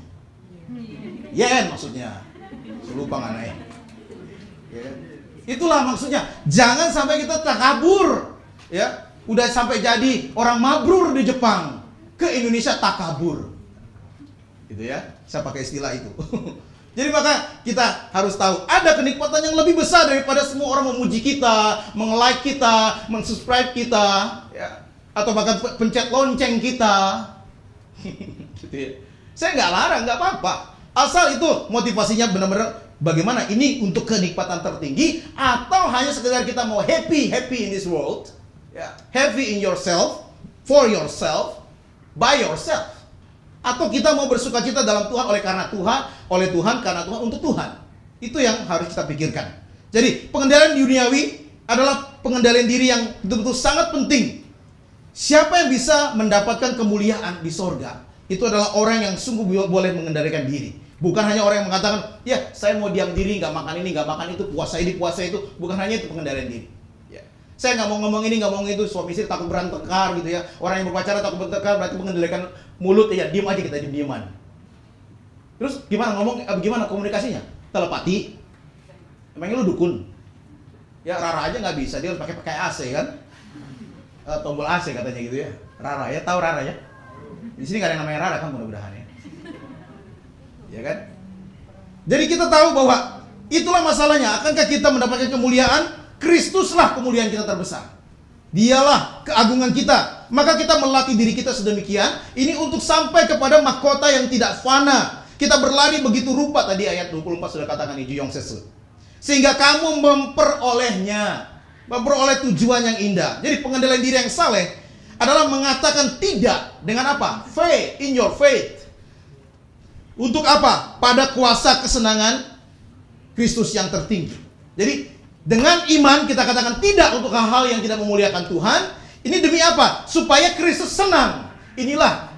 S1: yen maksudnya, lupa nggak naik, ya. Itulah maksudnya, jangan sampai kita takabur, ya. Udah sampai jadi orang mabrur di Jepang, ke Indonesia takabur, gitu ya. Saya pakai istilah itu. Jadi maka kita harus tahu ada kenikmatan yang lebih besar daripada semua orang memuji kita, meng-like kita, men-subscribe kita, ya, atau bahkan pencet lonceng kita. Gitu ya. Saya nggak larang, nggak apa-apa. Asal itu motivasinya benar-benar bagaimana ini untuk kenikmatan tertinggi, atau hanya sekedar kita mau happy happy in this world. Yeah. Happy in yourself, for yourself, by yourself. Atau kita mau bersuka cita dalam Tuhan oleh karena Tuhan, oleh Tuhan, karena Tuhan, untuk Tuhan. Itu yang harus kita pikirkan. Jadi pengendalian duniawi adalah pengendalian diri yang betul-betul sangat penting. Siapa yang bisa mendapatkan kemuliaan di sorga, itu adalah orang yang sungguh boleh mengendalikan diri. Bukan hanya orang yang mengatakan, ya saya mau diam diri, nggak makan ini, nggak makan itu, puasa ini, puasa itu. Bukan hanya itu pengendalian diri. Saya nggak mau ngomong ini, nggak mau ngomong itu, suami istri takut bertengkar gitu ya. Orang yang berpacaran takut bertengkar, berarti mengendalikan mulut, ya diem aja kita, diem-dieman. Terus gimana ngomong, eh, gimana komunikasinya? Telepati. Emangnya lu dukun? Ya Rara aja nggak bisa, dia harus pakai pakai A C kan? E, tombol A C katanya gitu ya. Rara ya, tahu Rara ya? Di sini nggak ada yang namanya Rara kan, mudah-mudahan ya. Ya kan? Jadi kita tahu bahwa itulah masalahnya. Akankah kita mendapatkan kemuliaan? Kristuslah kemuliaan kita terbesar. Dialah keagungan kita. Maka kita melatih diri kita sedemikian ini untuk sampai kepada mahkota yang tidak fana. Kita berlari begitu rupa, tadi ayat dua puluh empat sudah katakan di Juyong Sesu. Sehingga kamu memperolehnya, memperoleh tujuan yang indah. Jadi pengendalian diri yang saleh adalah mengatakan tidak dengan apa? Faith, in your faith. Untuk apa? Pada kuasa kesenangan Kristus yang tertinggi. Jadi dengan iman kita katakan tidak untuk hal-hal yang tidak memuliakan Tuhan. Ini demi apa? Supaya Kristus senang. Inilah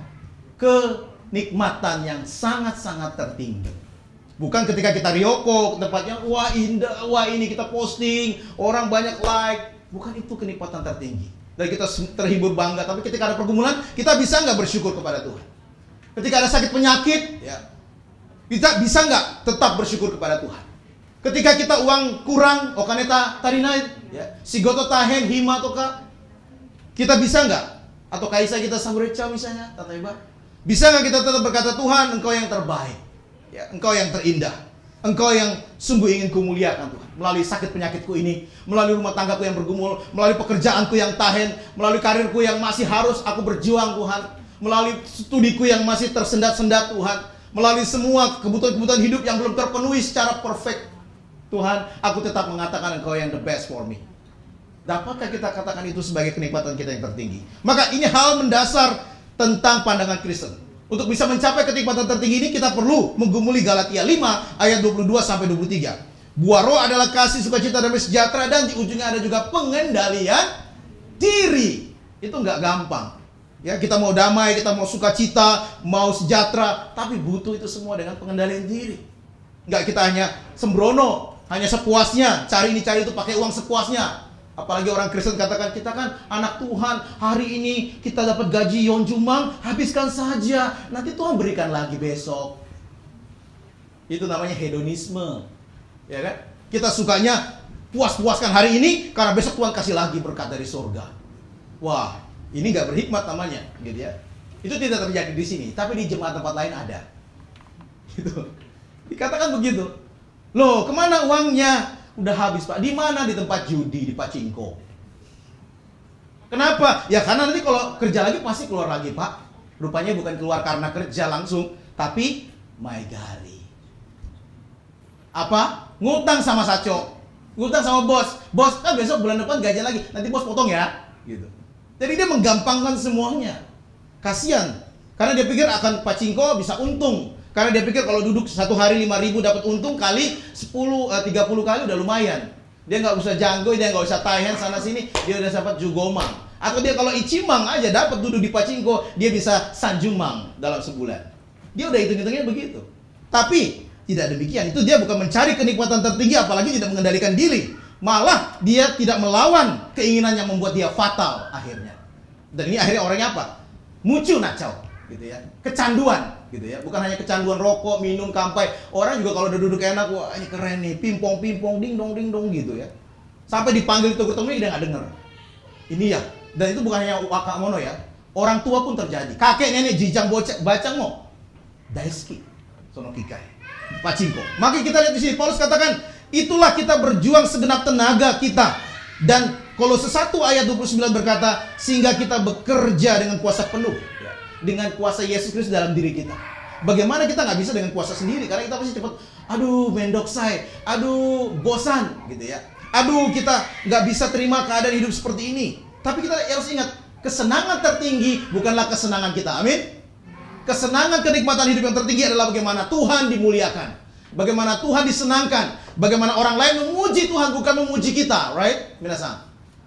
S1: kenikmatan yang sangat-sangat tertinggi. Bukan ketika kita rioko ke tempatnya, wah indah, wah ini kita posting, orang banyak like. Bukan itu kenikmatan tertinggi. Dan kita terhibur bangga. Tapi ketika ada pergumulan, kita bisa nggak bersyukur kepada Tuhan? Ketika ada sakit penyakit, ya, kita bisa nggak tetap bersyukur kepada Tuhan? Ketika kita uang kurang, okaneta tarinai, ya, sigoto tahen hima toka, kita bisa nggak? Atau kaisa kita samburecha misalnya, tata iba, bisa nggak kita tetap berkata Tuhan, Engkau yang terbaik, ya, Engkau yang terindah, Engkau yang sungguh ingin kumuliakan Tuhan, melalui sakit penyakitku ini, melalui rumah tanggaku yang bergumul, melalui pekerjaanku yang tahen, melalui karirku yang masih harus aku berjuang Tuhan, melalui studiku yang masih tersendat-sendat Tuhan, melalui semua kebutuhan-kebutuhan hidup yang belum terpenuhi secara perfect. Tuhan, aku tetap mengatakan Engkau yang the best for me. Dapatkah kita katakan itu sebagai kenikmatan kita yang tertinggi? Maka ini hal mendasar tentang pandangan Kristen. Untuk bisa mencapai kenikmatan tertinggi ini, kita perlu menggumuli Galatia lima ayat dua puluh dua sampai dua puluh tiga. Buah roh adalah kasih, sukacita, damai sejahtera, dan di ujungnya ada juga pengendalian diri. Itu nggak gampang. Ya, kita mau damai, kita mau sukacita, mau sejahtera, tapi butuh itu semua dengan pengendalian diri. Nggak kita hanya sembrono, hanya sepuasnya, cari ini cari itu, pakai uang sepuasnya. Apalagi orang Kristen katakan, kita kan anak Tuhan, hari ini kita dapat gaji yon jumang, habiskan saja, nanti Tuhan berikan lagi besok. Itu namanya hedonisme, ya kan? Kita sukanya puas-puaskan hari ini, karena besok Tuhan kasih lagi berkat dari surga. Wah, ini nggak berhikmat namanya, gitu ya. Itu tidak terjadi di sini, tapi di jemaat tempat lain ada. Gitu. Dikatakan begitu. Loh, kemana uangnya? Udah habis Pak. Di mana? Di tempat judi, di pachinko. Kenapa? Ya karena nanti kalau kerja lagi pasti keluar lagi Pak. Rupanya bukan keluar karena kerja langsung, tapi my golly, Apa? Ngutang sama Saco. Ngutang sama bos. Bos, kan besok bulan depan gajian lagi. Nanti bos potong ya. Gitu. Jadi dia menggampangkan semuanya. Kasihan. Karena dia pikir akan pachinko bisa untung. Karena dia pikir kalau duduk satu hari lima ribu dapat untung kali sepuluh, tiga puluh kali udah lumayan. Dia nggak usah janggoy, dia nggak usah taihen sana sini, dia udah dapat jugomang. Atau dia kalau ichimang aja dapat duduk di pachinko, dia bisa sanjumang dalam sebulan. Dia udah hitung-hitungnya begitu. Tapi tidak demikian. Itu dia bukan mencari kenikmatan tertinggi, apalagi tidak mengendalikan diri. Malah dia tidak melawan keinginan yang membuat dia fatal akhirnya. Dan ini akhirnya orangnya apa? Mucu nacau, gitu ya. Kecanduan, gitu ya. Bukan hanya kecanduan rokok, minum, kampai. Orang juga kalau udah duduk enak, wah ini keren nih, pimpong pimpong, ding dong ding dong gitu ya. Sampai dipanggil itu ketemu dia nggak dengar. Ini ya. Dan itu bukan hanya wakamono ya. Orang tua pun terjadi. Kakek nenek jijang bocah bacang mo. Daisuki sono kikai. Pachinko. Maka kita lihat di sini Paulus katakan, itulah kita berjuang segenap tenaga kita. Dan Kolose satu ayat dua puluh sembilan berkata, sehingga kita bekerja dengan kuasa penuh, dengan kuasa Yesus Kristus dalam diri kita. Bagaimana kita nggak bisa dengan kuasa sendiri? Karena kita pasti cepat, aduh mendoksai, aduh bosan, gitu ya. Aduh kita nggak bisa terima keadaan hidup seperti ini. Tapi kita harus ingat, kesenangan tertinggi bukanlah kesenangan kita. Amin. Kesenangan kenikmatan hidup yang tertinggi adalah bagaimana Tuhan dimuliakan, bagaimana Tuhan disenangkan, bagaimana orang lain memuji Tuhan bukan memuji kita, right? Minasan.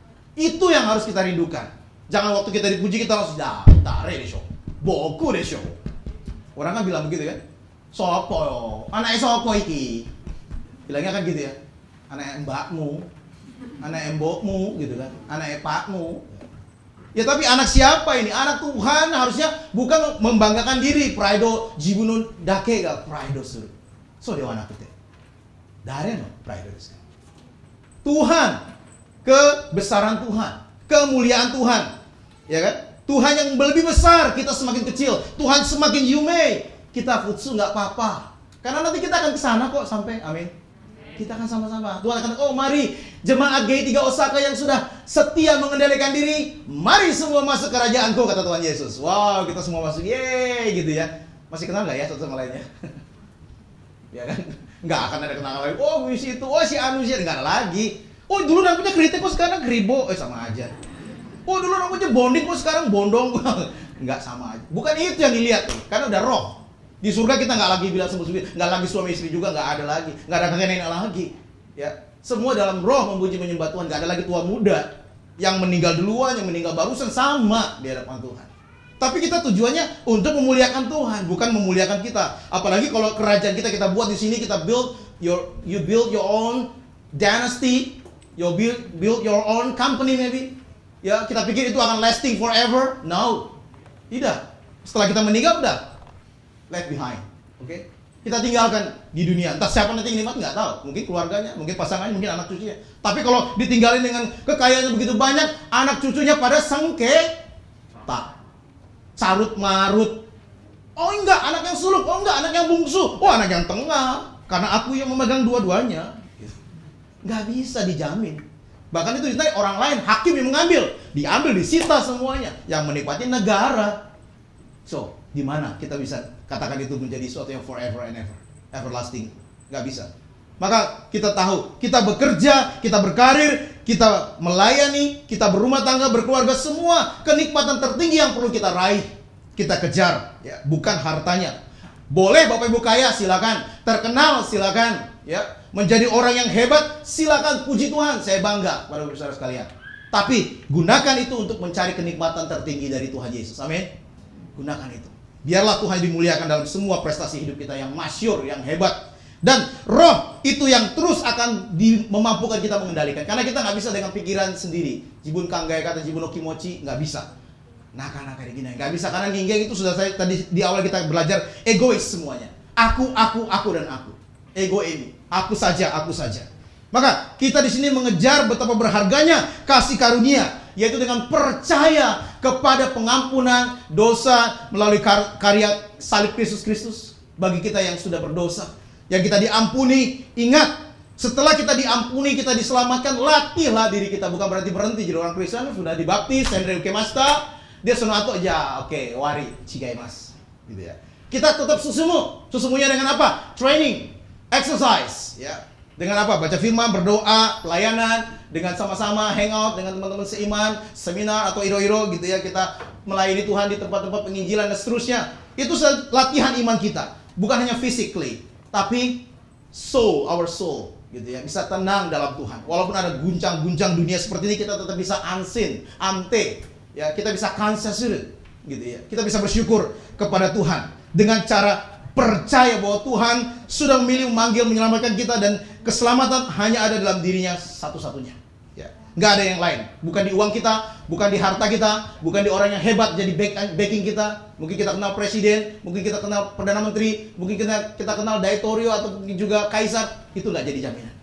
S1: Itu yang harus kita rindukan. Jangan waktu kita dipuji kita langsung dah, tare desho, boku desho. Orang kan bilang begitu kan? Sopo yo, anak sopo iki. Bilangnya kan gitu ya. Anak mbakmu, anak mbokmu gitu kan, anak pakmu. Ya tapi anak siapa ini? Anak Tuhan harusnya bukan membanggakan diri. Praido jibuno dake ga praido suru. So dewa anak kita. Dare no praido desu. Tuhan, kebesaran Tuhan, kemuliaan Tuhan. Ya kan? Tuhan yang lebih besar, kita semakin kecil. Tuhan semakin yume, kita futsu nggak apa-apa. Karena nanti kita akan ke sana kok sampai. Amin. Kita akan sama-sama. Tuhan akan, oh mari jemaat G tiga Osaka yang sudah setia mengendalikan diri, mari semua masuk kerajaanku, kata Tuhan Yesus. Wow, kita semua masuk, yeay gitu ya. Masih kenal nggak ya satu sama lainnya? Ya kan? Nggak akan ada kenalan lagi. Oh si itu, oh si Anu sih, nggak ada lagi. Oh dulu namanya kritik kok sekarang kribo, eh sama aja. Oh dulu namanya bonding kok sekarang bondong, nggak sama aja. Bukan itu yang dilihat, karena udah roh. Di surga kita nggak lagi bilang sebut-sebut, nggak lagi suami istri juga, nggak ada lagi, nggak ada kakek nenek lagi, ya. Semua dalam roh memuji menyembah Tuhan, nggak ada lagi tua muda yang meninggal duluan, yang meninggal barusan sama di hadapan Tuhan. Tapi kita tujuannya untuk memuliakan Tuhan, bukan memuliakan kita. Apalagi kalau kerajaan kita kita buat di sini, kita build your, you build your own dynasty, you build build your own company maybe. Ya kita pikir itu akan lasting forever? No, tidak. Setelah kita meninggal udah left behind, oke? Okay? Kita tinggalkan di dunia. Entah siapa nanti yang nikmat nggak tahu. Mungkin keluarganya, mungkin pasangannya, mungkin anak cucunya. Tapi kalau ditinggalin dengan kekayaan begitu banyak, anak cucunya pada sengketa, carut marut. Oh enggak, anak yang sulung. Oh enggak, anak yang bungsu. Oh anak yang tengah. Karena aku yang memegang dua-duanya. Nggak bisa dijamin. Bahkan itu ditanya orang lain, hakim yang mengambil, diambil, disita semuanya. Yang menikmati negara. So, di mana kita bisa katakan itu menjadi sesuatu yang forever and ever, everlasting? Gak bisa. Maka kita tahu, kita bekerja, kita berkarir, kita melayani, kita berumah tangga, berkeluarga, semua kenikmatan tertinggi yang perlu kita raih, kita kejar, ya, bukan hartanya. Boleh Bapak Ibu kaya, silakan. Terkenal, silakan. Ya, menjadi orang yang hebat, silakan. Puji Tuhan, saya bangga pada saudara sekalian. Tapi gunakan itu untuk mencari kenikmatan tertinggi dari Tuhan Yesus. Amin. Gunakan itu. Biarlah Tuhan dimuliakan dalam semua prestasi hidup kita yang masyur, yang hebat. Dan roh itu yang terus akan di, memampukan kita mengendalikan. Karena kita nggak bisa dengan pikiran sendiri. Jibun kanggai kata jibun kimochi, nggak bisa. Naka-naka gini, nggak bisa. Karena ninggeng itu sudah saya tadi di awal kita belajar egois semuanya. Aku, aku, aku dan aku. Ego ini, aku saja, aku saja. Maka kita di sini mengejar betapa berharganya kasih karunia, yaitu dengan percaya kepada pengampunan dosa melalui kar karya salib Kristus Kristus bagi kita yang sudah berdosa, yang kita diampuni. Ingat, setelah kita diampuni, kita diselamatkan, latihlah diri kita. Bukan berarti berhenti jadi orang Kristen, sudah dibaptis, sendiri ukemasta, dia sonato aja, oke, okay, wari, cigai mas, gitu ya. Kita tetap susumu, susumunya dengan apa? Training. exercise, ya. Dengan apa? Baca firman, berdoa, pelayanan, dengan sama-sama hangout dengan teman-teman seiman, seminar atau iro-iro gitu ya, kita melayani Tuhan di tempat-tempat penginjilan dan seterusnya. Itu latihan iman kita, bukan hanya physically, tapi soul, our soul gitu ya, bisa tenang dalam Tuhan. Walaupun ada guncang-guncang dunia seperti ini, kita tetap bisa ansin, ante, ya, kita bisa kansasur gitu ya. Kita bisa bersyukur kepada Tuhan dengan cara percaya bahwa Tuhan sudah memilih, memanggil, menyelamatkan kita, dan keselamatan hanya ada dalam dirinya satu-satunya. Ya, nggak ada yang lain. Bukan di uang kita, bukan di harta kita, bukan di orang yang hebat jadi back, backing kita. Mungkin kita kenal presiden, mungkin kita kenal perdana menteri, mungkin kita kita kenal daitorio atau juga kaisar. Itu nggak jadi jaminan.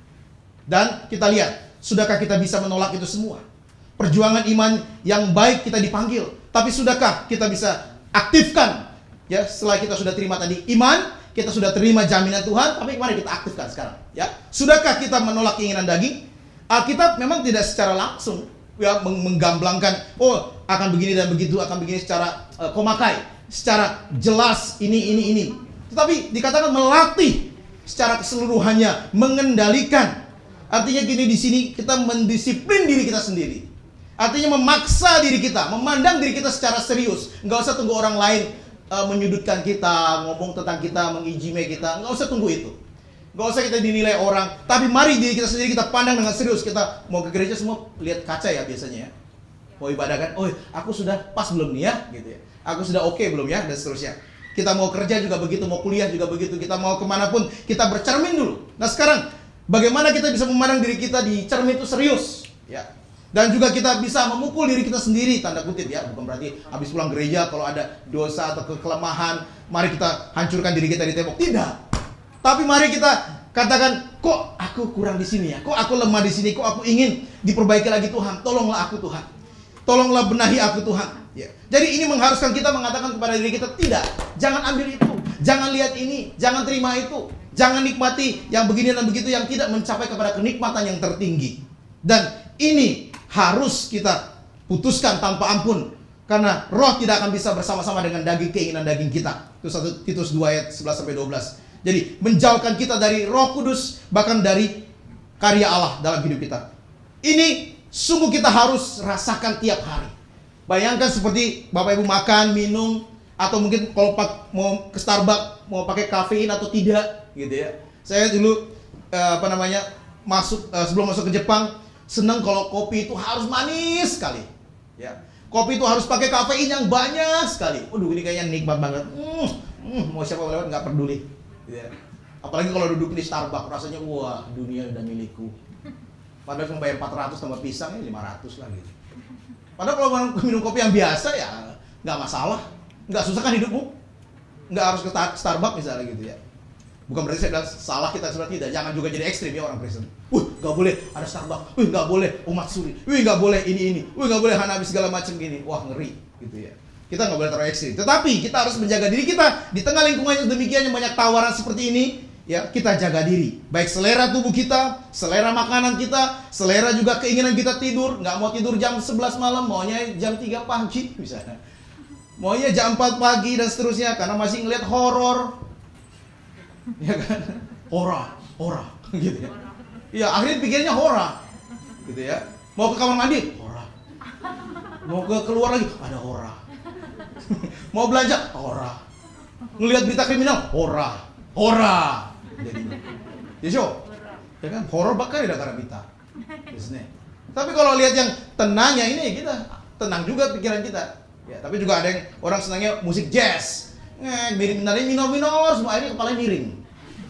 S1: Dan kita lihat, sudahkah kita bisa menolak itu semua? Perjuangan iman yang baik kita dipanggil, tapi sudahkah kita bisa aktifkan? Ya, setelah kita sudah terima tadi iman, kita sudah terima jaminan Tuhan, tapi mari kita aktifkan sekarang. Ya, sudahkah kita menolak keinginan daging? Alkitab memang tidak secara langsung ya menggamblangkan, oh akan begini dan begitu, akan begini secara uh, komakai, secara jelas ini ini ini. Tetapi dikatakan melatih secara keseluruhannya, mengendalikan. Artinya gini, di sini kita mendisiplin diri kita sendiri. Artinya memaksa diri kita, memandang diri kita secara serius. Nggak usah tunggu orang lain Uh, menyudutkan kita, ngomong tentang kita, mengijime kita. Nggak usah tunggu itu. Nggak usah kita dinilai orang. Tapi mari diri kita sendiri kita pandang dengan serius. Kita mau ke gereja semua lihat kaca ya biasanya ya. Mau ibadah kan, oh aku sudah pas belum nih ya, gitu ya. Aku sudah oke okay belum ya, dan seterusnya. Kita mau kerja juga begitu, mau kuliah juga begitu. Kita mau kemanapun, kita bercermin dulu. Nah sekarang, bagaimana kita bisa memandang diri kita di cermin itu serius? Ya. Dan juga kita bisa memukul diri kita sendiri, tanda kutip ya. Bukan berarti habis pulang gereja kalau ada dosa atau kelemahan, mari kita hancurkan diri kita di tembok. Tidak. Tapi mari kita katakan, kok aku kurang di sini ya? Kok aku lemah di sini? Kok aku ingin diperbaiki lagi Tuhan? Tolonglah aku Tuhan. Tolonglah benahi aku Tuhan. Ya. Jadi ini mengharuskan kita mengatakan kepada diri kita, tidak. Jangan ambil itu. Jangan lihat ini. Jangan terima itu. Jangan nikmati yang begini dan begitu yang tidak mencapai kepada kenikmatan yang tertinggi. Dan ini harus kita putuskan tanpa ampun, karena roh tidak akan bisa bersama-sama dengan daging, keinginan daging kita. Itu satu Titus dua ayat sebelas sampai dua belas. Jadi menjauhkan kita dari Roh Kudus, bahkan dari karya Allah dalam hidup kita. Ini sungguh kita harus rasakan tiap hari. Bayangkan seperti Bapak Ibu makan, minum, atau mungkin kalau mau ke Starbucks mau pakai kafein atau tidak gitu ya. Saya dulu eh, apa namanya masuk eh, sebelum masuk ke Jepang, senang kalau kopi itu harus manis sekali, ya. Kopi itu harus pakai kafein yang banyak sekali. Waduh, ini kayaknya nikmat banget. Hmm, hmm, mau siapa lewat nggak peduli, ya. Apalagi kalau duduk di Starbucks, rasanya wah dunia udah milikku. Padahal cuma bayar empat ratus tambah pisang ya lima ratus lah gitu. Padahal kalau minum kopi yang biasa ya nggak masalah, nggak susah kan hidupmu, nggak harus ke Starbucks misalnya gitu ya. Bukan berarti saya bilang salah kita seperti tidak. Jangan juga jadi ekstrim ya orang Kristen. Wih, nggak boleh ada Starbucks. Wih, nggak boleh umatsuri. Wih, nggak boleh ini ini. Wih, nggak boleh hanabi segala macam gini. Wah, ngeri gitu ya. Kita nggak boleh terlalu ekstrim. Tetapi kita harus menjaga diri kita di tengah lingkungan yang demikian yang banyak tawaran seperti ini. Ya, kita jaga diri. Baik selera tubuh kita, selera makanan kita, selera juga keinginan kita tidur. Nggak mau tidur jam sebelas malam, maunya jam tiga pagi misalnya. Maunya jam empat pagi dan seterusnya karena masih ngeliat horor. Ya kan, hora, hora, gitu ya. Iya, akhirnya pikirnya hora, gitu ya. Mau ke kamar mandi, hora. Mau ke keluar lagi, ada hora. Mau belanja, hora. Ngelihat berita kriminal, hora, hora. Jadi, ya so, ya kan, horor bakal ada karena kita. Tapi kalau lihat yang tenangnya ini, kita tenang juga pikiran kita. Ya, tapi juga ada yang orang senangnya musik jazz. Eh, miring nari minor-minor, semua akhirnya kepala miring.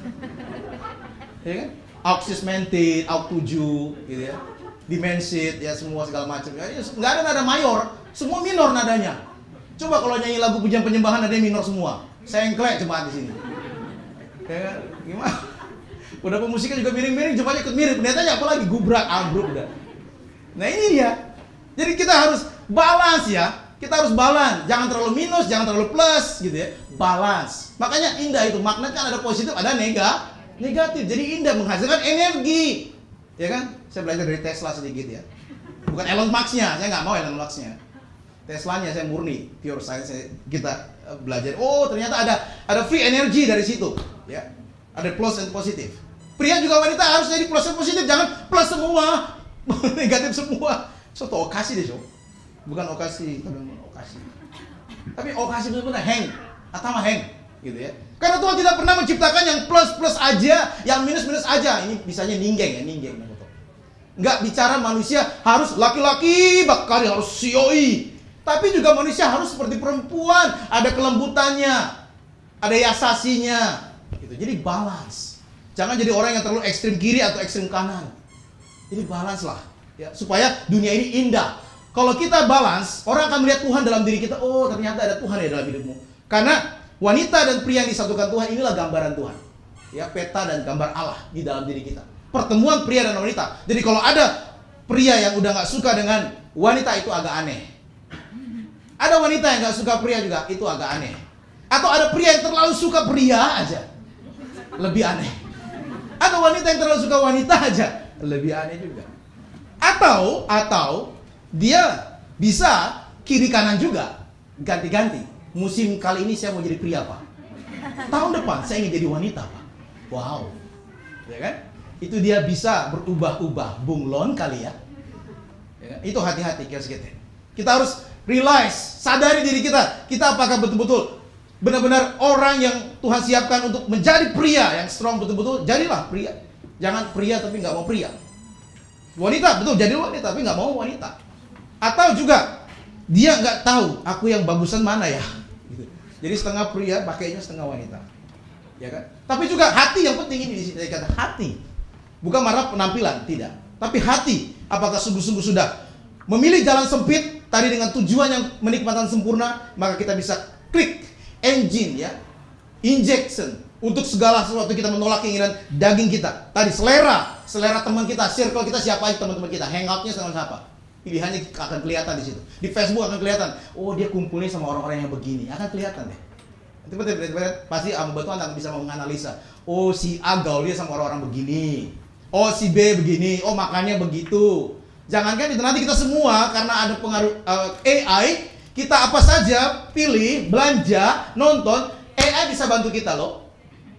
S1: Ya kan? Aux sixmented, aux tujuh, gitu ya. Dimensit, ya semua segala macam. Ya, nggak ada nada mayor, semua minor nadanya. Coba kalau nyanyi lagu pujian penyembahan nadanya minor semua. Sengklek jemaat di sini. Ya kan? Gimana? Udah pemusiknya juga miring-miring, jemaatnya ikut mirip. Pendetanya apalagi gubrak, ambruk udah. Nah ini dia. Jadi kita harus balance ya. Kita harus balance, jangan terlalu minus, jangan terlalu plus, gitu ya. Balance. Makanya indah itu, magnet kan ada positif, ada nega, negatif. Jadi indah menghasilkan energi, ya kan? Saya belajar dari Tesla sedikit ya. Bukan Elon Musk-nya, saya nggak mau Elon Musk-nya. Teslanya saya murni, pure science kita belajar. Oh ternyata ada ada free energy dari situ, ya. Ada plus dan positif. Pria juga wanita harus jadi plus dan positif, jangan plus semua, negatif semua. So, to okasi deh, so. Bukan okasi, okasi. Tapi okasi benar-benar hang, atau hang, gitu ya. Karena Tuhan tidak pernah menciptakan yang plus-plus aja, yang minus-minus aja. Ini bisanya ninggeng ya, ninggeng. Nggak bicara manusia harus laki-laki bakal harus sioi. Tapi juga manusia harus seperti perempuan, ada kelembutannya, ada yasasinya. Gitu. Jadi balance. Jangan jadi orang yang terlalu ekstrim kiri atau ekstrim kanan. Jadi balance lah, ya, supaya dunia ini indah. Kalau kita balance, orang akan melihat Tuhan dalam diri kita. Oh, ternyata ada Tuhan ya dalam hidupmu. Karena wanita dan pria yang disatukan Tuhan, inilah gambaran Tuhan. Ya, peta dan gambar Allah di dalam diri kita. Pertemuan pria dan wanita. Jadi kalau ada pria yang udah nggak suka dengan wanita, itu agak aneh. Ada wanita yang nggak suka pria juga, itu agak aneh. Atau ada pria yang terlalu suka pria aja, lebih aneh. Atau wanita yang terlalu suka wanita aja, lebih aneh juga. Atau atau dia bisa kiri kanan juga, ganti-ganti. Musim kali ini saya mau jadi pria, Pak. Tahun depan saya ingin jadi wanita, Pak. Wow, ya kan? Itu dia bisa berubah-ubah, bunglon kali ya. Ya kan? Itu hati-hati kita. Kita harus realize, sadari diri kita. Kita apakah betul-betul benar-benar orang yang Tuhan siapkan untuk menjadi pria yang strong betul-betul. Jadilah pria. Jangan pria tapi nggak mau pria. Wanita betul, jadi wanita tapi nggak mau wanita. Atau juga dia nggak tahu aku yang bagusan mana ya. Gitu. Jadi setengah pria pakainya setengah wanita. Ya kan? Tapi juga hati yang penting ini di sini kata hati. Bukan marah penampilan, tidak. Tapi hati. Apakah sungguh-sungguh sudah memilih jalan sempit tadi dengan tujuan yang menikmatan sempurna, maka kita bisa klik engine ya, injection untuk segala sesuatu. Kita menolak keinginan daging kita. Tadi selera, selera teman kita, circle kita siapa aja teman-teman kita, hangoutnya sama siapa. Pilihannya akan kelihatan di situ. Di Facebook akan kelihatan. Oh, dia kumpulnya sama orang-orang yang begini, akan kelihatan deh. Pasti Ambo Tuhan akan bisa menganalisa. Oh, si A gaulnya sama orang-orang begini. Oh, si B begini. Oh, makannya begitu. Jangankan itu, nanti kita semua karena ada pengaruh uh, A I. Kita apa saja pilih, belanja, nonton, A I bisa bantu kita loh.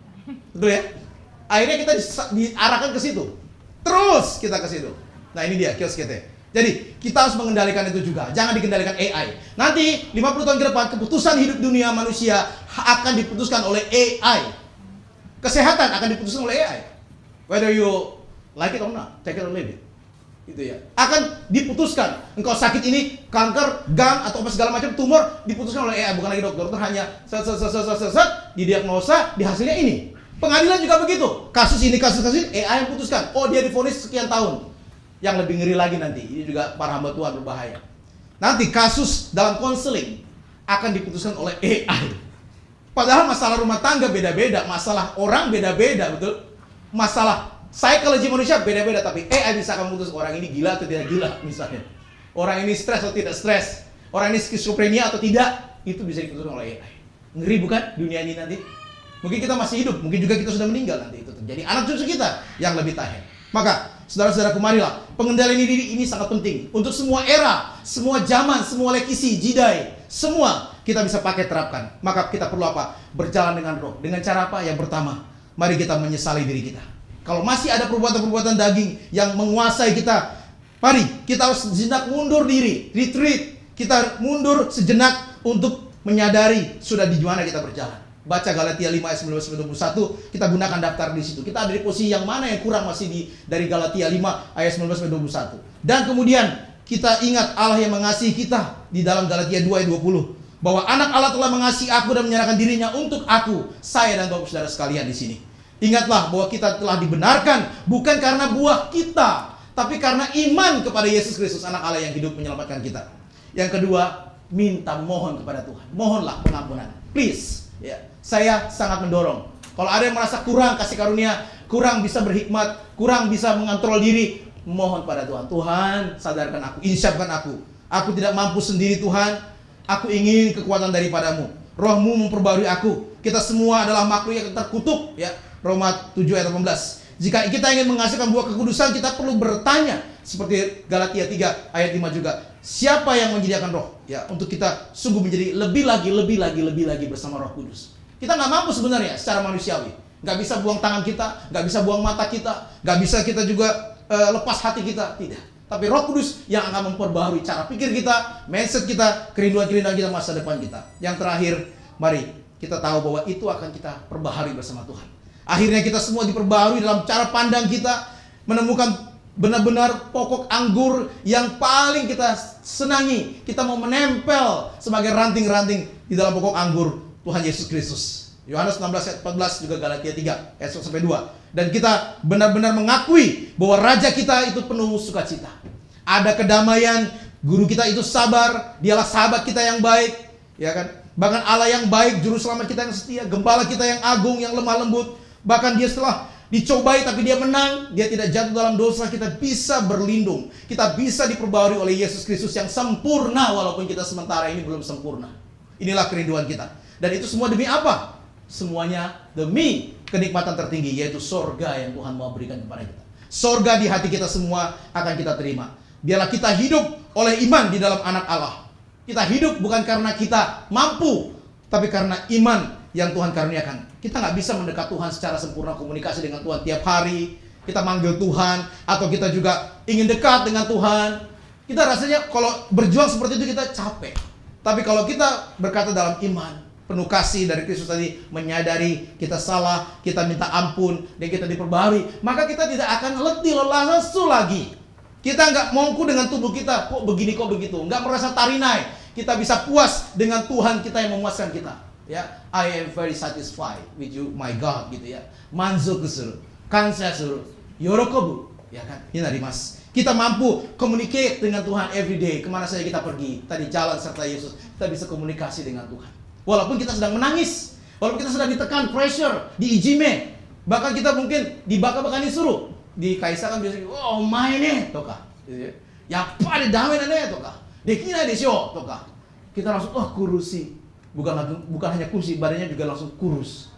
S1: Betul ya? Akhirnya kita diarahkan ke situ. Terus kita ke situ. Nah, ini dia kios kita. Jadi, kita harus mengendalikan itu juga. Jangan dikendalikan A I. Nanti lima puluh tahun ke depan keputusan hidup dunia manusia akan diputuskan oleh A I. Kesehatan akan diputuskan oleh A I. Whether you like it or not, take it or leave it. Gitu ya. Akan diputuskan. Engkau sakit ini, kanker, gam atau apa segala macam tumor diputuskan oleh A I, bukan lagi dokter. Dokter hanya set set set set set, set didiagnosa, dihasilnya ini. Pengadilan juga begitu. Kasus ini, kasus kasus ini, A I yang putuskan. Oh, dia divonis sekian tahun. Yang lebih ngeri lagi nanti, ini juga para hamba Tuhan berbahaya. Nanti kasus dalam konseling akan diputuskan oleh A I. Padahal masalah rumah tangga beda-beda, masalah orang beda-beda, betul? Masalah psikologi manusia beda-beda, tapi A I bisa akan memutus orang ini gila atau tidak gila misalnya. Orang ini stres atau tidak stres. Orang ini skizofrenia atau tidak, itu bisa diputuskan oleh A I. Ngeri bukan dunia ini nanti? Mungkin kita masih hidup, mungkin juga kita sudah meninggal nanti itu terjadi. Anak cucu kita yang lebih tahan. Maka, saudara-saudaraku, marilah, pengendalian diri ini sangat penting. Untuk semua era, semua zaman, semua lekisi, jidai, semua kita bisa pakai terapkan. Maka kita perlu apa? Berjalan dengan roh. Dengan cara apa? Yang pertama, mari kita menyesali diri kita. Kalau masih ada perbuatan-perbuatan daging yang menguasai kita, mari kita harus sejenak mundur diri, retreat. Kita mundur sejenak untuk menyadari sudah di mana kita berjalan. Baca Galatia lima ayat sembilan belas sampai dua puluh satu, kita gunakan daftar di situ. Kita ada di posisi yang mana yang kurang masih di dari Galatia lima ayat sembilan belas sampai dua puluh satu. Dan kemudian kita ingat Allah yang mengasihi kita di dalam Galatia dua ayat dua puluh, bahwa anak Allah telah mengasihi aku dan menyerahkan dirinya untuk aku, saya dan Bapak Saudara sekalian di sini. Ingatlah bahwa kita telah dibenarkan bukan karena buah kita, tapi karena iman kepada Yesus Kristus anak Allah yang hidup menyelamatkan kita. Yang kedua, minta mohon kepada Tuhan. Mohonlah pengampunan. Please. Ya, saya sangat mendorong. Kalau ada yang merasa kurang kasih karunia, kurang bisa berhikmat, kurang bisa mengontrol diri, mohon pada Tuhan. Tuhan, sadarkan aku, insyafkan aku. Aku tidak mampu sendiri Tuhan. Aku ingin kekuatan daripadamu. Rohmu memperbarui aku. Kita semua adalah makhluk yang terkutuk. Ya, Roma tujuh ayat delapan belas. Jika kita ingin menghasilkan buah kekudusan, kita perlu bertanya. Seperti Galatia tiga ayat lima juga. Siapa yang menyediakan roh? Ya, untuk kita sungguh menjadi lebih lagi, lebih lagi, lebih lagi bersama Roh Kudus. Kita nggak mampu sebenarnya secara manusiawi. Nggak bisa buang tangan kita, nggak bisa buang mata kita, nggak bisa kita juga uh, lepas hati kita. Tidak. Tapi Roh Kudus yang akan memperbaharui cara pikir kita, mindset kita, kerinduan-kerinduan kita, masa depan kita. Yang terakhir, mari kita tahu bahwa itu akan kita perbaharui bersama Tuhan. Akhirnya kita semua diperbaharui dalam cara pandang kita, menemukan benar-benar pokok anggur yang paling kita senangi. Kita mau menempel sebagai ranting-ranting di dalam pokok anggur Tuhan Yesus Kristus. Yohanes enam belas ayat empat belas, juga Galatia tiga ayat satu sampai dua. Dan kita benar-benar mengakui bahwa Raja kita itu penuh sukacita. Ada kedamaian, guru kita itu sabar, dialah sahabat kita yang baik, ya kan? Bahkan Allah yang baik, juru selamat kita yang setia, gembala kita yang agung, yang lemah lembut. Bahkan dia setelah dicobai tapi dia menang, dia tidak jatuh dalam dosa, kita bisa berlindung. Kita bisa diperbaharui oleh Yesus Kristus yang sempurna, walaupun kita sementara ini belum sempurna. Inilah kerinduan kita. Dan itu semua demi apa? Semuanya demi kenikmatan tertinggi, yaitu sorga yang Tuhan mau berikan kepada kita. Sorga di hati kita semua akan kita terima. Biarlah kita hidup oleh iman di dalam anak Allah. Kita hidup bukan karena kita mampu, tapi karena iman yang Tuhan karuniakan. Kita nggak bisa mendekat Tuhan secara sempurna, komunikasi dengan Tuhan tiap hari. Kita manggil Tuhan, atau kita juga ingin dekat dengan Tuhan. Kita rasanya kalau berjuang seperti itu kita capek. Tapi kalau kita berkata dalam iman, penuh kasih dari Kristus tadi, menyadari kita salah, kita minta ampun, dan kita diperbaharui, maka kita tidak akan letih, lelah, lesu lagi. Kita nggak mongku dengan tubuh kita, kok begini, kok begitu. Nggak merasa tarinai. Kita bisa puas dengan Tuhan kita yang memuaskan kita. Ya, I am very satisfied with you, my God, gitu ya. Manzoku suru, kansha suru, yorokobu, ya kan? Ini mas. Kita mampu communicate dengan Tuhan every day. Kemana saja kita pergi, tadi jalan serta Yesus, kita bisa komunikasi dengan Tuhan. Walaupun kita sedang menangis, walaupun kita sedang ditekan, pressure, diijime, bahkan kita mungkin dibaka-bakani suruh. Di Kaisar kan biasanya, oh main nih, toka. Ya pada damai nih, toka. Dekina desyo, toka. Kita langsung, oh kurusi. Bukan lagi, bukan hanya kursi, badannya juga langsung kurus.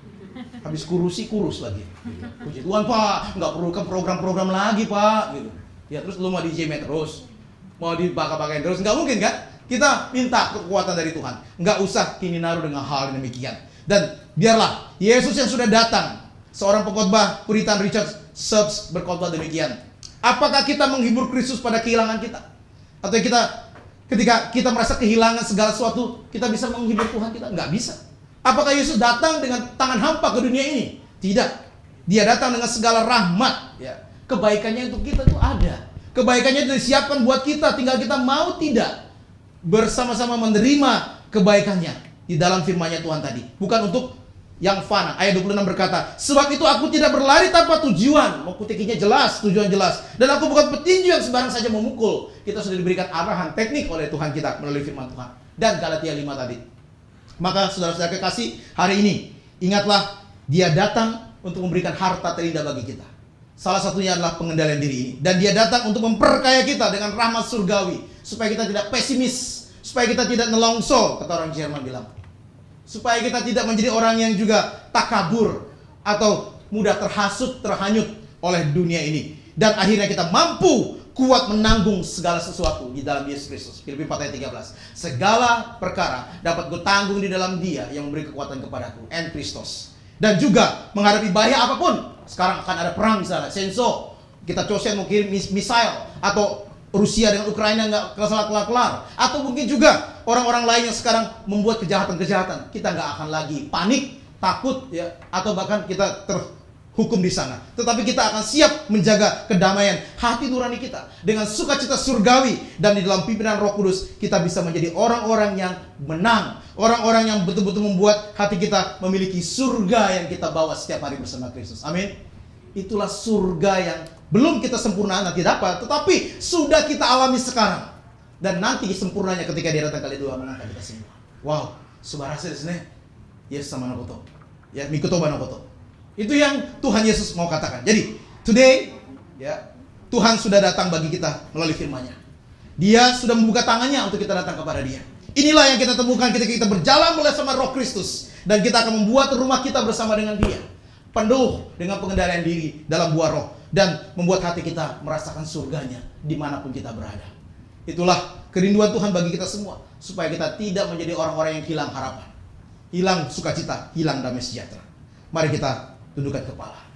S1: Habis kurusi, kurus lagi. Puji Tuhan Pak, nggak perlu ke program-program lagi Pak. Gitu. Ya terus lu mau dijeme terus, mau dibaka-bakain terus, nggak mungkin kan? Kita minta kekuatan dari Tuhan. Nggak usah kini naruh dengan hal yang demikian. Dan biarlah Yesus yang sudah datang, seorang pengkhotbah Puritan Richard Stubbs berkhotbah demikian. Apakah kita menghibur Kristus pada kehilangan kita? Atau kita ketika kita merasa kehilangan segala sesuatu, kita bisa menghibur Tuhan kita? Nggak bisa. Apakah Yesus datang dengan tangan hampa ke dunia ini? Tidak. Dia datang dengan segala rahmat. Ya. Kebaikannya untuk kita itu ada. Kebaikannya itu disiapkan buat kita. Tinggal kita mau tidak bersama-sama menerima kebaikannya di dalam firman-Nya Tuhan tadi. Bukan untuk yang fana. Ayat dua puluh enam berkata, sebab itu aku tidak berlari tanpa tujuan. Mau kutikinya jelas, tujuan jelas. Dan aku bukan petinju yang sembarang saja memukul. Kita sudah diberikan arahan teknik oleh Tuhan kita melalui firman Tuhan. Dan Galatia lima tadi. Maka saudara-saudara kekasih, hari ini ingatlah dia datang untuk memberikan harta terindah bagi kita. Salah satunya adalah pengendalian diri ini. Dan dia datang untuk memperkaya kita dengan rahmat surgawi. Supaya kita tidak pesimis. Supaya kita tidak nelongso, kata orang Jerman bilang. Supaya kita tidak menjadi orang yang juga takabur. Atau mudah terhasut, terhanyut oleh dunia ini. Dan akhirnya kita mampu kuat menanggung segala sesuatu di dalam Yesus Kristus. Filipi empat ayat tiga belas. Segala perkara dapat gue tanggung di dalam dia yang memberi kekuatan kepadaku. And Kristus. Dan juga menghadapi bahaya apapun. Sekarang akan ada perang misalnya. Senso. Kita Chosen mau kirim mis misail. Atau Rusia dengan Ukraina nggak kelar-kelar. Atau mungkin juga orang-orang lain yang sekarang membuat kejahatan-kejahatan. Kita nggak akan lagi panik, takut, ya, atau bahkan kita terhukum di sana. Tetapi kita akan siap menjaga kedamaian hati nurani kita dengan sukacita surgawi. Dan di dalam pimpinan Roh Kudus kita bisa menjadi orang-orang yang menang. Orang-orang yang betul-betul membuat hati kita memiliki surga yang kita bawa setiap hari bersama Kristus. Amin. Itulah surga yang belum kita sempurna nanti dapat, tetapi sudah kita alami sekarang. Dan nanti sempurnanya ketika dia datang kali dua mengangkat kita semua. Wow, subarase desu ne. Yes sama nokoto. Ya, mikotoba nokoto. Itu yang Tuhan Yesus mau katakan. Jadi, today ya, Tuhan sudah datang bagi kita melalui firman-Nya. Dia sudah membuka tangannya untuk kita datang kepada Dia. Inilah yang kita temukan ketika kita berjalan bersama Roh Kristus. Dan kita akan membuat rumah kita bersama dengan Dia. Penuh dengan pengendalian diri dalam buah roh. Dan membuat hati kita merasakan surganya dimanapun kita berada. Itulah kerinduan Tuhan bagi kita semua. Supaya kita tidak menjadi orang-orang yang hilang harapan. Hilang sukacita, hilang damai sejahtera. Mari kita tundukkan kepala.